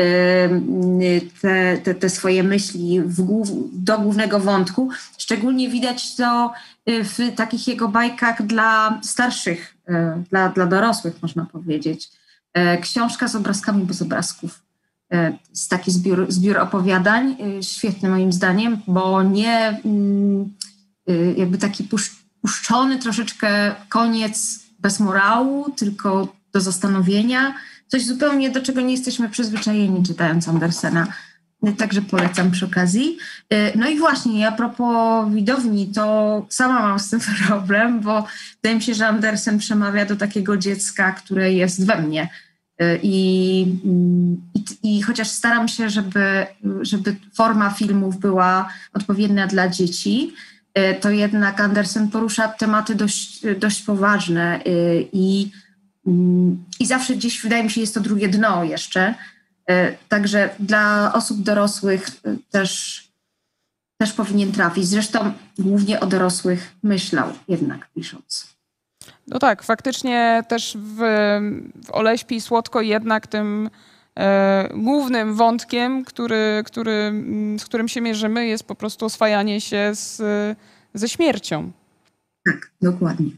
Te, te, te swoje myśli w głów, do głównego wątku. Szczególnie widać to w takich jego bajkach dla starszych, dla, dla dorosłych, można powiedzieć. Książka z obrazkami bez obrazków. To jest taki zbiór, zbiór opowiadań, świetny moim zdaniem, bo nie jakby taki puszczony troszeczkę koniec bez morału, tylko do zastanowienia. Coś zupełnie, do czego nie jesteśmy przyzwyczajeni czytając Andersena. Także polecam przy okazji. No i właśnie, a propos widowni, to sama mam z tym problem, bo wydaje mi się, że Andersen przemawia do takiego dziecka, które jest we mnie. I, i, i chociaż staram się, żeby, żeby forma filmów była odpowiednia dla dzieci, to jednak Andersen porusza tematy dość, dość poważne i I zawsze gdzieś, wydaje mi się, jest to drugie dno jeszcze. Także dla osób dorosłych też, też powinien trafić. Zresztą głównie o dorosłych myślał jednak pisząc. No tak, faktycznie też w, w Ole śpi słodko jednak tym e, głównym wątkiem, który, który, z którym się mierzymy, jest po prostu oswajanie się z, ze śmiercią. Tak, dokładnie.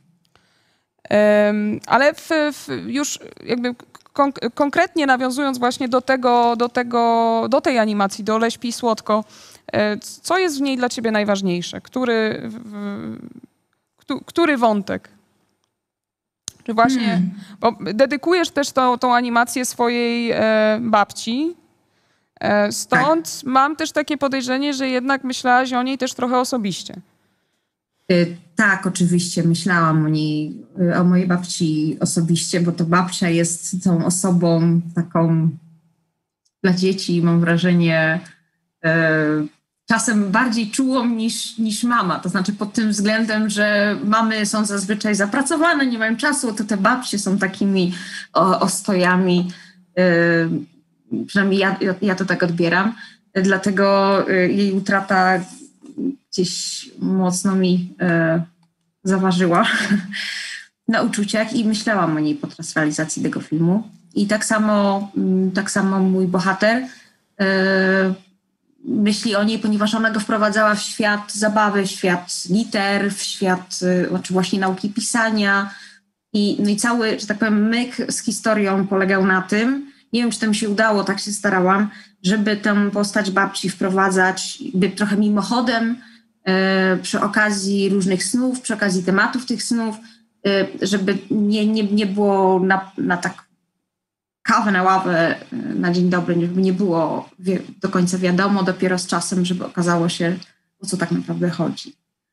Ale w, w już jakby konk- konkretnie nawiązując właśnie do tego, do tego, do tej animacji, do Ole śpi słodko, co jest w niej dla ciebie najważniejsze? Który, w, który wątek? Czy właśnie, hmm. bo dedykujesz też tą, tą animację swojej e, babci, Stąd tak. mam też takie podejrzenie, że jednak myślałaś o niej też trochę osobiście. Tak, oczywiście myślałam o niej, o mojej babci osobiście, bo to babcia jest tą osobą taką dla dzieci, mam wrażenie, czasem bardziej czułą niż, niż mama. To znaczy pod tym względem, że mamy są zazwyczaj zapracowane, nie mają czasu, to te babcie są takimi o, ostojami. Yy, przynajmniej ja, ja to tak odbieram. Dlatego yy, jej utrata gdzieś mocno mi yy, zaważyła na uczuciach i myślałam o niej podczas realizacji tego filmu. I tak samo, yy, tak samo mój bohater yy, myśli o niej, ponieważ ona go wprowadzała w świat zabawy, w świat liter, w świat znaczy właśnie nauki pisania. I, no i cały, że tak powiem, myk z historią polegał na tym, nie wiem, czy to mi się udało, tak się starałam, żeby tę postać babci wprowadzać by trochę mimochodem e, przy okazji różnych snów, przy okazji tematów tych snów, e, żeby nie, nie, nie było na, na tak kawę na ławę na dzień dobry, żeby nie było wie, do końca wiadomo, dopiero z czasem, żeby okazało się, o co tak naprawdę chodzi.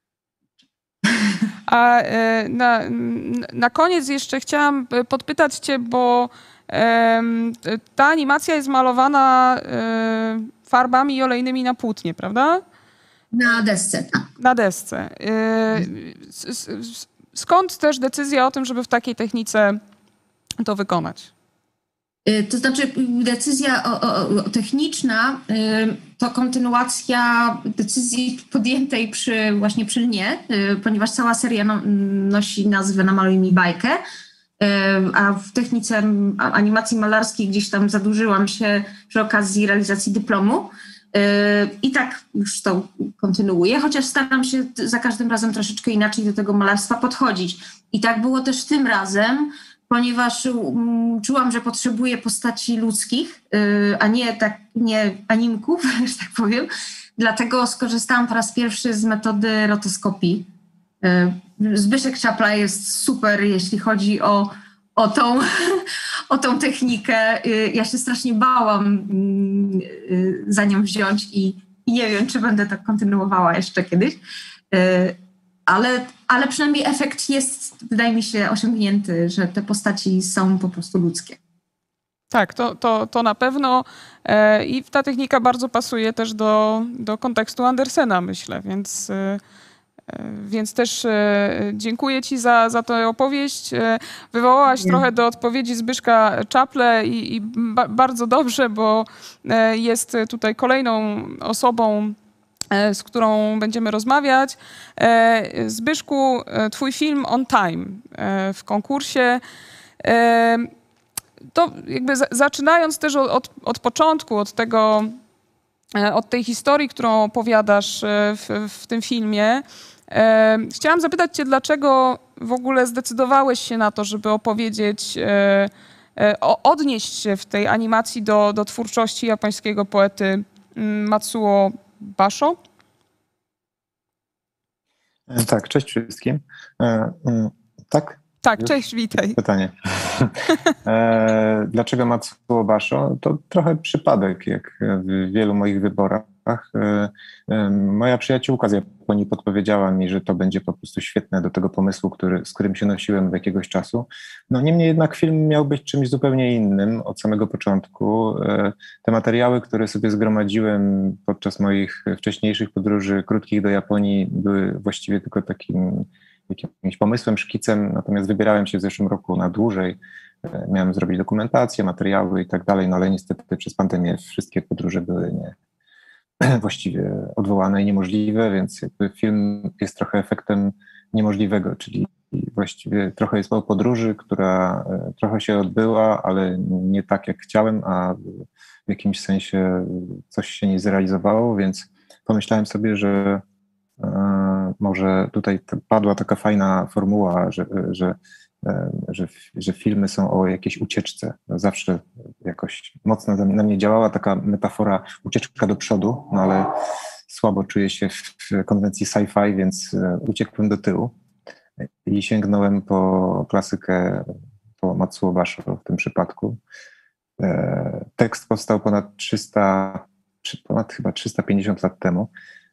A na, na koniec jeszcze chciałam podpytać cię, bo ta animacja jest malowana farbami olejnymi na płótnie, prawda? Na desce, tak. Na desce. Skąd też decyzja o tym, żeby w takiej technice to wykonać? To znaczy decyzja o, o, o techniczna to kontynuacja decyzji podjętej przy, właśnie przy Lnie, ponieważ cała seria no, nosi nazwę Namaluj mi bajkę, a w technice animacji malarskiej gdzieś tam zadłużyłam się przy okazji realizacji dyplomu i tak już to kontynuuję, chociaż staram się za każdym razem troszeczkę inaczej do tego malarstwa podchodzić. I tak było też tym razem, ponieważ um, czułam, że potrzebuję postaci ludzkich, yy, a nie tak nie animków, że tak powiem. Dlatego skorzystałam po raz pierwszy z metody rotoskopii. Yy, Zbyszek Czapla jest super, jeśli chodzi o, o, tą, o tą technikę. Yy, ja się strasznie bałam yy, za nią wziąć i, i nie wiem, czy będę tak kontynuowała jeszcze kiedyś. Yy, Ale, ale przynajmniej efekt jest, wydaje mi się, osiągnięty, że te postaci są po prostu ludzkie. Tak, to, to, to na pewno e, i ta technika bardzo pasuje też do, do kontekstu Andersena, myślę, więc, e, więc też e, dziękuję ci za, za tę opowieść. E, wywołałaś Nie. trochę do odpowiedzi Zbyszka Czaple i, i ba, bardzo dobrze, bo e, jest tutaj kolejną osobą, z którą będziemy rozmawiać. Zbyszku, twój film On Time w konkursie. To jakby zaczynając też od, od początku, od tego, od tej historii, którą opowiadasz w, w tym filmie, chciałam zapytać cię, dlaczego w ogóle zdecydowałeś się na to, żeby opowiedzieć, odnieść się w tej animacji do, do twórczości japońskiego poety Matsuo Basho? Tak, cześć wszystkim. E, tak? Tak, cześć, witaj. Pytanie. E, dlaczego Matsuo Basho? To trochę przypadek, jak w wielu moich wyborach. E, e, moja przyjaciółka z Japonii podpowiedziała mi, że to będzie po prostu świetne do tego pomysłu, który, z którym się nosiłem od jakiegoś czasu. No niemniej jednak film miał być czymś zupełnie innym od samego początku. E, te materiały, które sobie zgromadziłem podczas moich wcześniejszych podróży krótkich do Japonii, były właściwie tylko takim jakimś pomysłem, szkicem, natomiast wybierałem się w zeszłym roku na dłużej. Miałem zrobić dokumentację, materiały i tak dalej, no ale niestety przez pandemię wszystkie podróże były nie, właściwie odwołane i niemożliwe, więc jakby film jest trochę efektem niemożliwego, czyli właściwie trochę jest o podróży, która trochę się odbyła, ale nie tak jak chciałem, a w jakimś sensie coś się nie zrealizowało, więc pomyślałem sobie, że może tutaj padła taka fajna formuła, że, że, że, że filmy są o jakiejś ucieczce. Zawsze jakoś mocno na mnie działała taka metafora ucieczka do przodu, no ale słabo czuję się w konwencji sci-fi, więc uciekłem do tyłu i sięgnąłem po klasykę, po Matsuo Basho w tym przypadku. Tekst powstał ponad trzysta, ponad chyba trzysta pięćdziesiąt lat temu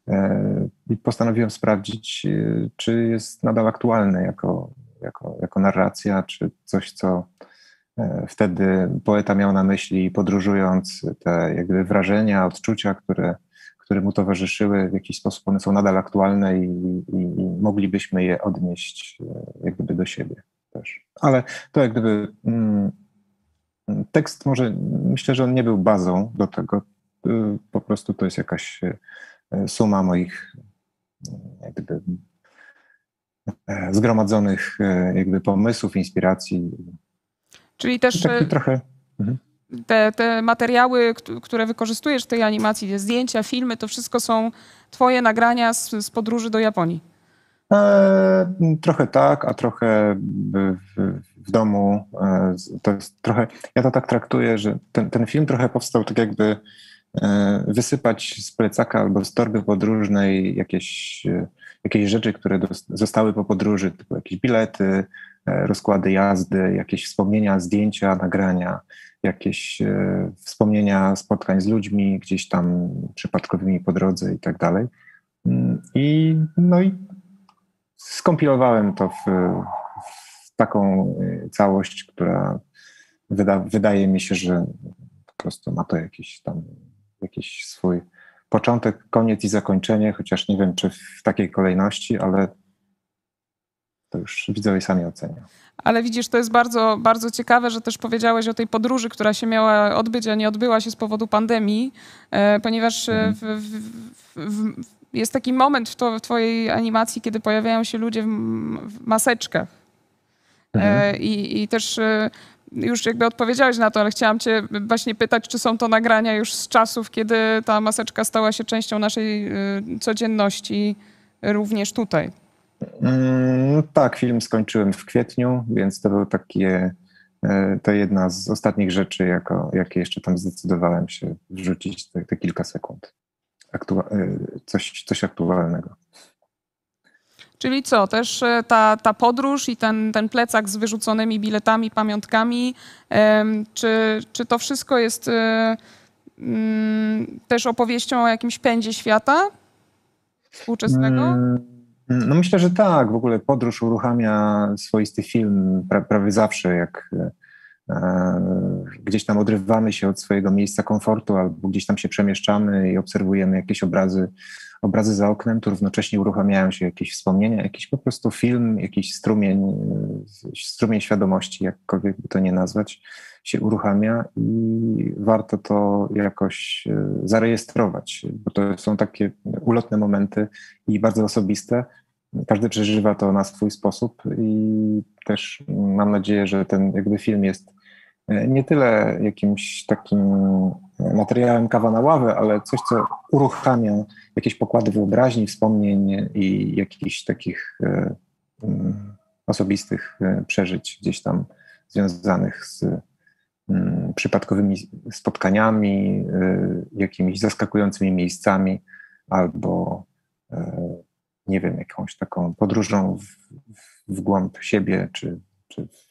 i postanowiłem sprawdzić, czy jest nadal aktualny jako, jako, jako narracja, czy coś, co wtedy poeta miał na myśli, podróżując, te jakby wrażenia, odczucia, które, które mu towarzyszyły, w jakiś sposób one są nadal aktualne i, i, i moglibyśmy je odnieść jak gdyby do siebie też. Ale to jak gdyby mm, tekst może, myślę, że on nie był bazą do tego, po prostu to jest jakaś suma moich jak gdyby zgromadzonych jakby pomysłów, inspiracji. Czyli też taki trochę... te, te materiały, które wykorzystujesz w tej animacji, zdjęcia, filmy, to wszystko są twoje nagrania z, z podróży do Japonii? E, trochę tak, a trochę w, w, w domu. E, to jest trochę, ja to tak traktuję, że ten, ten film trochę powstał tak jakby e, wysypać z plecaka albo z torby podróżnej jakieś, e, jakieś rzeczy, które do, zostały po podróży, typu jakieś bilety, e, rozkłady jazdy, jakieś wspomnienia, zdjęcia, nagrania, jakieś e, wspomnienia spotkań z ludźmi gdzieś tam przypadkowymi po drodze i tak dalej. I no i skompilowałem to w, w taką całość, która wyda, wydaje mi się, że po prostu ma to jakiś tam jakiś swój początek, koniec i zakończenie, chociaż nie wiem, czy w takiej kolejności, ale to już widzowie sami ocenią. Ale widzisz, to jest bardzo, bardzo ciekawe, że też powiedziałeś o tej podróży, która się miała odbyć, a nie odbyła się z powodu pandemii, ponieważ w, w, w, w jest taki moment w, to, w twojej animacji, kiedy pojawiają się ludzie w, w maseczkach. Mhm. E, i, I też e, już jakby odpowiedziałeś na to, ale chciałam cię właśnie pytać, czy są to nagrania już z czasów, kiedy ta maseczka stała się częścią naszej e, codzienności, również tutaj. Mm, tak, film skończyłem w kwietniu, więc to był takie, e, to jedna z ostatnich rzeczy, jako, jakie jeszcze tam zdecydowałem się wrzucić te, te kilka sekund. Coś, coś aktualnego. Czyli co, też ta, ta podróż i ten, ten plecak z wyrzuconymi biletami, pamiątkami, czy, czy to wszystko jest też opowieścią o jakimś pędzie świata współczesnego? No myślę, że tak. W ogóle podróż uruchamia swoisty film pra, prawie zawsze, jak gdzieś tam odrywamy się od swojego miejsca komfortu albo gdzieś tam się przemieszczamy i obserwujemy jakieś obrazy, obrazy za oknem, to równocześnie uruchamiają się jakieś wspomnienia, jakiś po prostu film, jakiś strumień, strumień świadomości, jakkolwiek by to nie nazwać, się uruchamia i warto to jakoś zarejestrować, bo to są takie ulotne momenty i bardzo osobiste. Każdy przeżywa to na swój sposób i też mam nadzieję, że ten jakby film jest nie tyle jakimś takim materiałem kawa na ławę, ale coś, co uruchamia jakieś pokłady wyobraźni, wspomnień i jakichś takich e, um, osobistych e, przeżyć gdzieś tam związanych z um, przypadkowymi spotkaniami, e, jakimiś zaskakującymi miejscami albo e, nie wiem, jakąś taką podróżą w, w głąb siebie, czy, czy w,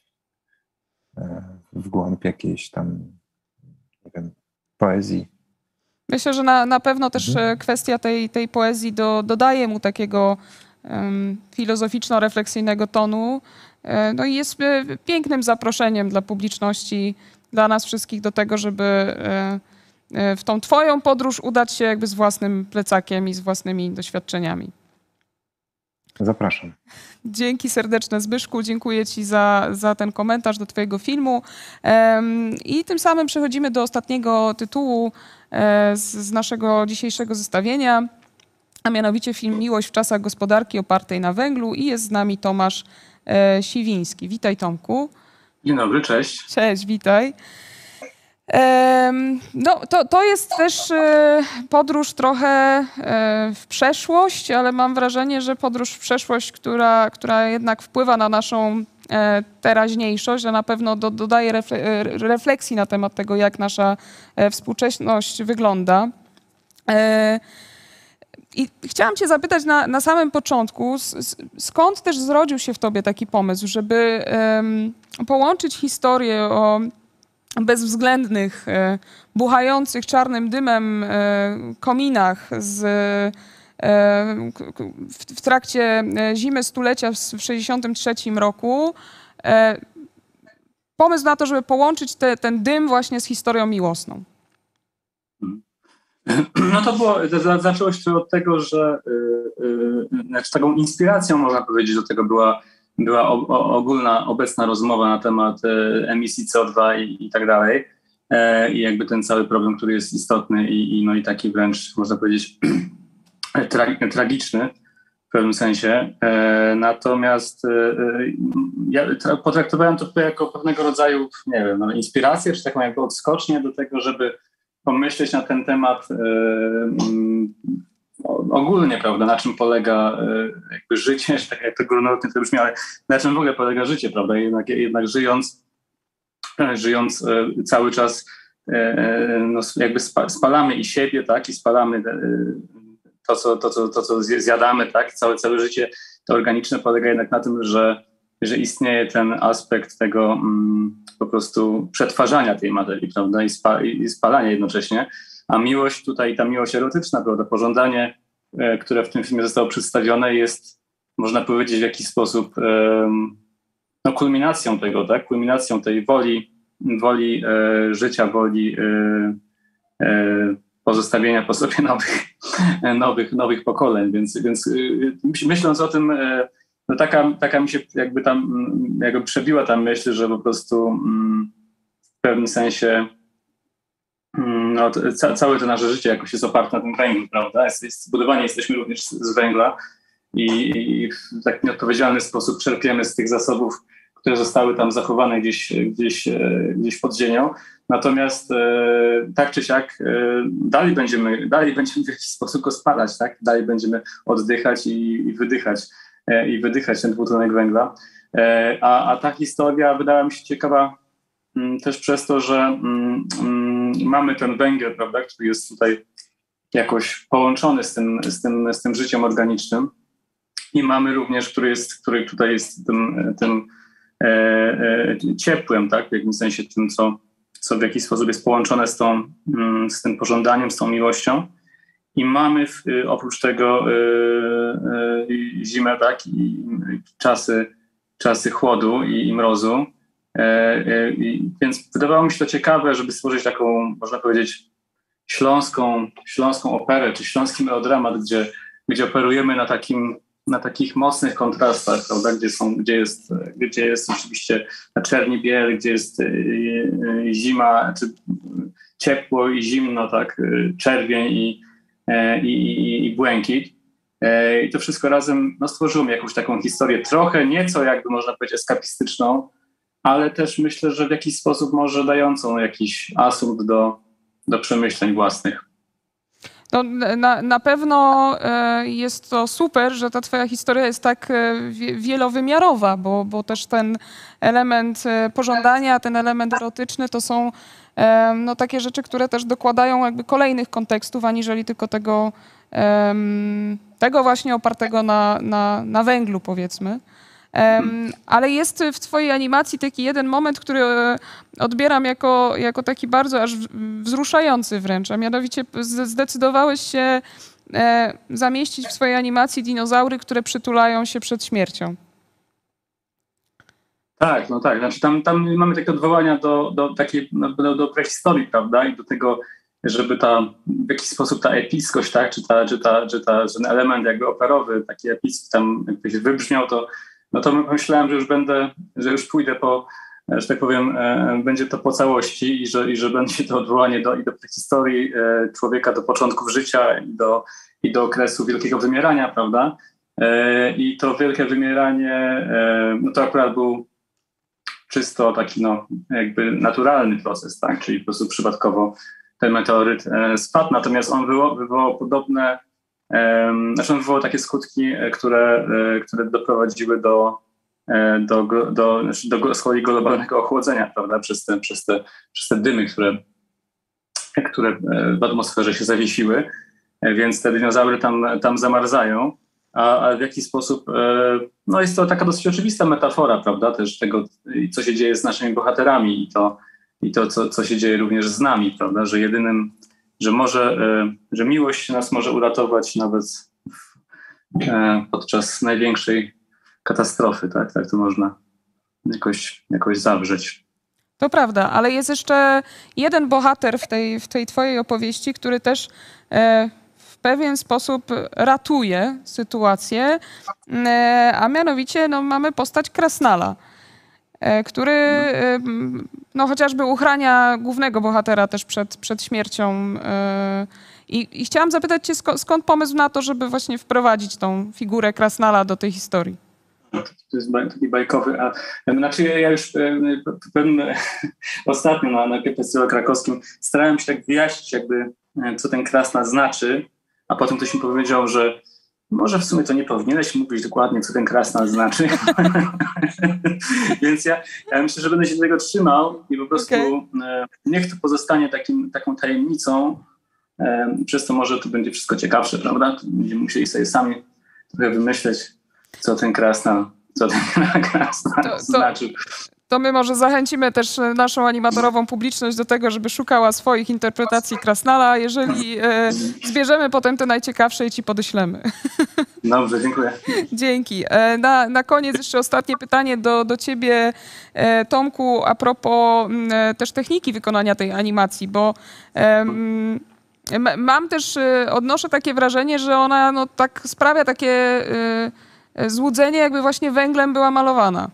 w głąb jakiejś tam, nie wiem, poezji. Myślę, że na, na pewno też mhm. kwestia tej, tej poezji do, dodaje mu takiego um, filozoficzno-refleksyjnego tonu. E, no i jest e, pięknym zaproszeniem dla publiczności, dla nas wszystkich do tego, żeby e, e, w tą twoją podróż udać się jakby z własnym plecakiem i z własnymi doświadczeniami. Zapraszam. Dzięki serdeczne, Zbyszku. Dziękuję ci za, za ten komentarz do twojego filmu. Um, I tym samym przechodzimy do ostatniego tytułu e, z, z naszego dzisiejszego zestawienia, a mianowicie film Miłość w czasach gospodarki opartej na węglu i jest z nami Tomasz e, Siwiński. Witaj, Tomku. Dzień dobry, cześć. Cześć, witaj. No, to, to jest też podróż trochę w przeszłość, ale mam wrażenie, że podróż w przeszłość, która, która jednak wpływa na naszą teraźniejszość, a na pewno do, dodaje refleksji na temat tego, jak nasza współczesność wygląda. I chciałam cię zapytać na, na samym początku, skąd też zrodził się w tobie taki pomysł, żeby połączyć historię o bezwzględnych, e, buchających czarnym dymem e, kominach z, e, w, w trakcie zimy stulecia w sześćdziesiątym trzecim roku. E, pomysł na to, żeby połączyć te, ten dym właśnie z historią miłosną. No to było, zaczęło się od tego, że yy, yy, znaczy taką inspiracją, można powiedzieć, do tego była, była o, o, ogólna, obecna rozmowa na temat yy, emisji C O dwa i, i tak dalej. Yy, I jakby ten cały problem, który jest istotny i, i, no i taki wręcz, można powiedzieć, tra, tragiczny w pewnym sensie. Yy, natomiast yy, ja potraktowałem to jako pewnego rodzaju, nie wiem, no, inspirację, czy taką jakby odskocznię do tego, żeby pomyśleć na ten temat y, y, ogólnie, prawda, na czym polega y, jakby życie, tak jak to górnolotnie to brzmi, ale na czym w ogóle polega życie, prawda, jednak, jednak żyjąc, żyjąc y, cały czas y, no, jakby spa, spalamy i siebie, tak, i spalamy y, to, co, to, co, to, co zjadamy, tak, całe, całe życie to organiczne polega jednak na tym, że że istnieje ten aspekt tego mm, po prostu przetwarzania tej materii, prawda, i, spa, i spalania jednocześnie, a miłość tutaj, ta miłość erotyczna, prawda, pożądanie, e, które w tym filmie zostało przedstawione, jest, można powiedzieć, w jakiś sposób e, no, kulminacją tego, tak, kulminacją tej woli, woli e, życia, woli e, e, pozostawienia po sobie nowych, nowych, nowych pokoleń, więc, więc e, myśląc o tym, e, no taka, taka mi się jakby tam jakby przebiła ta myśl, że po prostu mm, w pewnym sensie mm, no, ca, całe to nasze życie jakoś jest oparte na tym węglu, prawda? Jest, jest, zbudowani jesteśmy również z, z węgla i, i w tak nieodpowiedzialny sposób czerpiemy z tych zasobów, które zostały tam zachowane gdzieś, gdzieś, gdzieś pod ziemią. Natomiast e, tak czy siak e, dalej, będziemy, dalej będziemy w jakiś sposób go spalać, tak? Dalej będziemy oddychać i, i wydychać. i wydychać ten dwutlenek węgla. A, a ta historia wydała mi się ciekawa m, też przez to, że m, m, mamy ten węgiel, prawda, który jest tutaj jakoś połączony z tym, z tym, z tym życiem organicznym i mamy również, który, jest, który tutaj jest tym, tym e, e, ciepłem, tak, w jakimś sensie tym, co, co w jakiś sposób jest połączone z, tą, m, z tym pożądaniem, z tą miłością. I mamy w, oprócz tego y, y, zimę, tak, i czasy, czasy chłodu i, i mrozu. Y, y, więc wydawało mi się to ciekawe, żeby stworzyć taką, można powiedzieć, śląską, śląską operę, czy śląski melodramat, gdzie, gdzie operujemy na, takim, na takich mocnych kontrastach, prawda, gdzie, są, gdzie, jest, gdzie jest oczywiście na czerni biel, gdzie jest y, y, zima, czy ciepło i zimno, tak, y, czerwień i I, i, i błękit. I to wszystko razem no, stworzyło mi jakąś taką historię, trochę nieco jakby można powiedzieć eskapistyczną, ale też myślę, że w jakiś sposób może dającą jakiś asumpt do, do przemyśleń własnych. No, na, na pewno jest to super, że ta twoja historia jest tak wielowymiarowa, bo, bo też ten element pożądania, ten element erotyczny to są no, takie rzeczy, które też dokładają jakby kolejnych kontekstów, aniżeli tylko tego, tego właśnie opartego na, na, na węglu, powiedzmy. Um, ale jest w twojej animacji taki jeden moment, który odbieram jako, jako taki bardzo aż wzruszający wręcz, a mianowicie zdecydowałeś się e, zamieścić w swojej animacji dinozaury, które przytulają się przed śmiercią. Tak, no tak. Znaczy tam, tam mamy takie odwołania do, do takiej, do, do prehistorii, prawda? I do tego, żeby ta, w jakiś sposób ta epickość, tak? Czy, ta, czy, ta, czy ta, ten element jakby operowy, taki epicki tam jakbyś wybrzmiał, to no to myślałem, że już będę, że już pójdę po, że tak powiem, e, będzie to po całości i że, i że będzie to odwołanie do, i do prehistorii e, człowieka, do początków życia i do, i do okresu wielkiego wymierania, prawda? E, I to wielkie wymieranie, e, no to akurat był czysto taki no jakby naturalny proces, tak? Czyli po prostu przypadkowo ten meteoryt e, spadł, natomiast on wywołał, wywołał podobne Znaczy on wywołał takie skutki, które, które doprowadziły do, do, do, do z kolei globalnego ochłodzenia, prawda, przez te, przez te, przez te dymy, które, które w atmosferze się zawiesiły, więc te dinozaury tam, tam zamarzają, a, a w jaki sposób, no jest to taka dosyć oczywista metafora, prawda, też tego, co się dzieje z naszymi bohaterami i to, i to, co, co się dzieje również z nami, prawda, że jedynym, że może, że miłość nas może uratować nawet podczas największej katastrofy, tak, tak to można jakoś, jakoś zawrzeć. To prawda, ale jest jeszcze jeden bohater w tej, w tej twojej opowieści, który też e, w pewien sposób ratuje sytuację, e, a mianowicie no, mamy postać Krasnala, e, który e, no, chociażby uchrania głównego bohatera też przed, przed śmiercią. E, i, I chciałam zapytać cię, skąd, skąd pomysł na to, żeby właśnie wprowadzić tą figurę Krasnala do tej historii? To jest taki bajkowy, a znaczy ja już pewnym, ostatnio na, na festiwalu krakowskim starałem się tak wyjaśnić jakby, co ten Krasnal znaczy, a potem ktoś mi powiedział, że może w sumie to nie powinieneś mówić dokładnie, co ten Krasnal znaczy. Więc ja, ja myślę, że będę się tego trzymał i po prostu okay. niech to pozostanie takim, taką tajemnicą, przez to może to będzie wszystko ciekawsze, prawda? Będziemy musieli sobie sami trochę wymyśleć, co ten Krasnal, co ten Krasnal to, znaczy. To, to my może zachęcimy też naszą animatorową publiczność do tego, żeby szukała swoich interpretacji Krasnala. Jeżeli e, zbierzemy potem te najciekawsze i ci podeślemy. Dobrze, dziękuję. Dzięki. E, na, na koniec jeszcze ostatnie pytanie do, do ciebie, e, Tomku, a propos e, też techniki wykonania tej animacji, bo e, mam też, odnoszę takie wrażenie, że ona no, tak sprawia takie y, złudzenie, jakby właśnie węglem była malowana.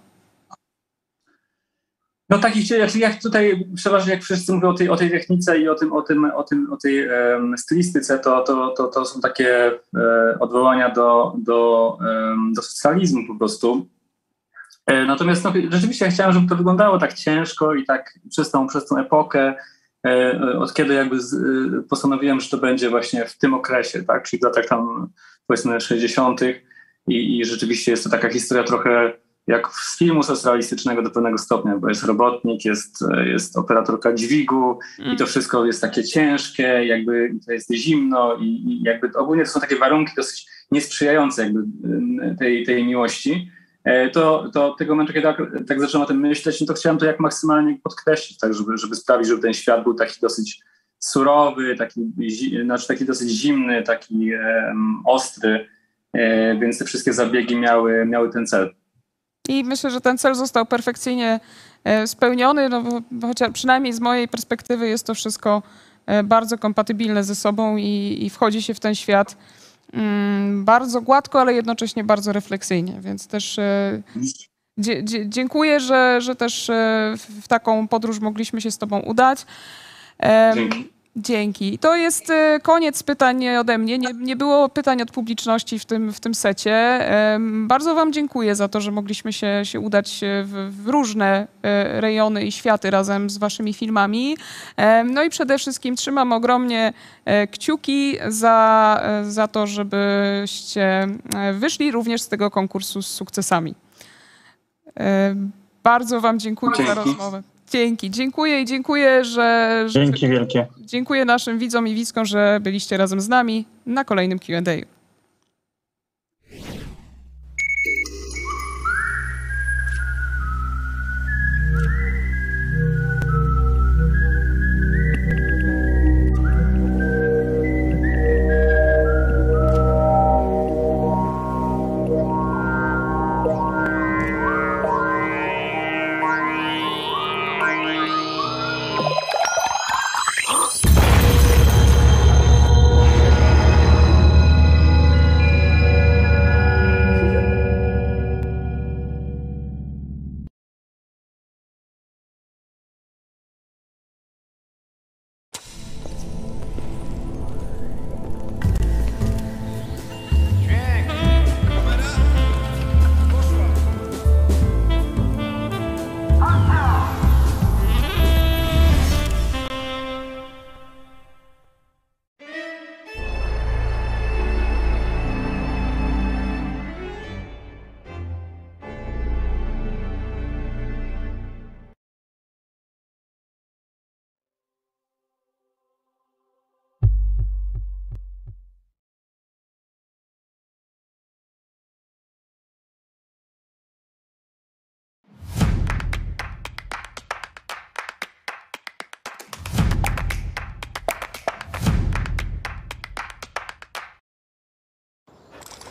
No tak, jak tutaj przeważnie jak wszyscy mówią o tej, o tej technice i o tym, o tym, o tym, o tej um, stylistyce, to, to, to, to są takie e, odwołania do, do, um, do socjalizmu po prostu. E, natomiast no, rzeczywiście ja chciałem, żeby to wyglądało tak ciężko i tak przez tą, przez tą epokę, od kiedy jakby postanowiłem, że to będzie właśnie w tym okresie, tak, czyli w latach tam powiedzmy sześćdziesiątych i, i rzeczywiście jest to taka historia trochę jak z filmu socjalistycznego do pewnego stopnia, bo jest robotnik, jest, jest operatorka dźwigu mm. i to wszystko jest takie ciężkie, jakby to jest zimno i, i jakby ogólnie to są takie warunki dosyć niesprzyjające jakby tej, tej miłości. To, to tego momentu, kiedy tak, tak zacząłem o tym myśleć, no to chciałem to jak maksymalnie podkreślić, tak, żeby, żeby sprawić, żeby ten świat był taki dosyć surowy, taki, znaczy taki dosyć zimny, taki um, ostry, e, więc te wszystkie zabiegi miały, miały ten cel. I myślę, że ten cel został perfekcyjnie e, spełniony, no bo chociaż przynajmniej z mojej perspektywy jest to wszystko e, bardzo kompatybilne ze sobą i, i wchodzi się w ten świat bardzo gładko, ale jednocześnie bardzo refleksyjnie, więc też e, dzie, dzie, dziękuję, że, że też e, w taką podróż mogliśmy się z tobą udać. E, Dzięki. Dzięki. To jest e, koniec pytań ode mnie. Nie, nie było pytań od publiczności w tym, w tym secie. E, bardzo wam dziękuję za to, że mogliśmy się, się udać w, w różne e, rejony i światy razem z waszymi filmami. E, no i przede wszystkim trzymam ogromnie e, kciuki za, e, za to, żebyście wyszli również z tego konkursu z sukcesami. E, bardzo wam dziękuję Dzięki. za rozmowę. Dzięki, dziękuję i dziękuję, że... Dzięki że, wielkie. Dziękuję naszym widzom i widzkom, że byliście razem z nami na kolejnym Q and A.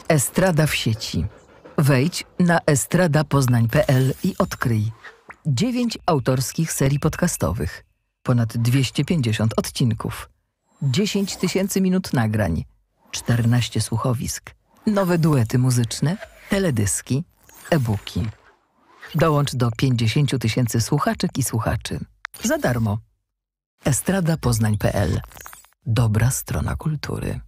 Estrada w sieci. Wejdź na estrada poznań kropka p l i odkryj dziewięć autorskich serii podcastowych, ponad dwieście pięćdziesiąt odcinków, dziesięć tysięcy minut nagrań, czternaście słuchowisk, nowe duety muzyczne, teledyski, e-booki. Dołącz do pięćdziesięciu tysięcy słuchaczek i słuchaczy. Za darmo. estrada poznań kropka p l. Dobra strona kultury.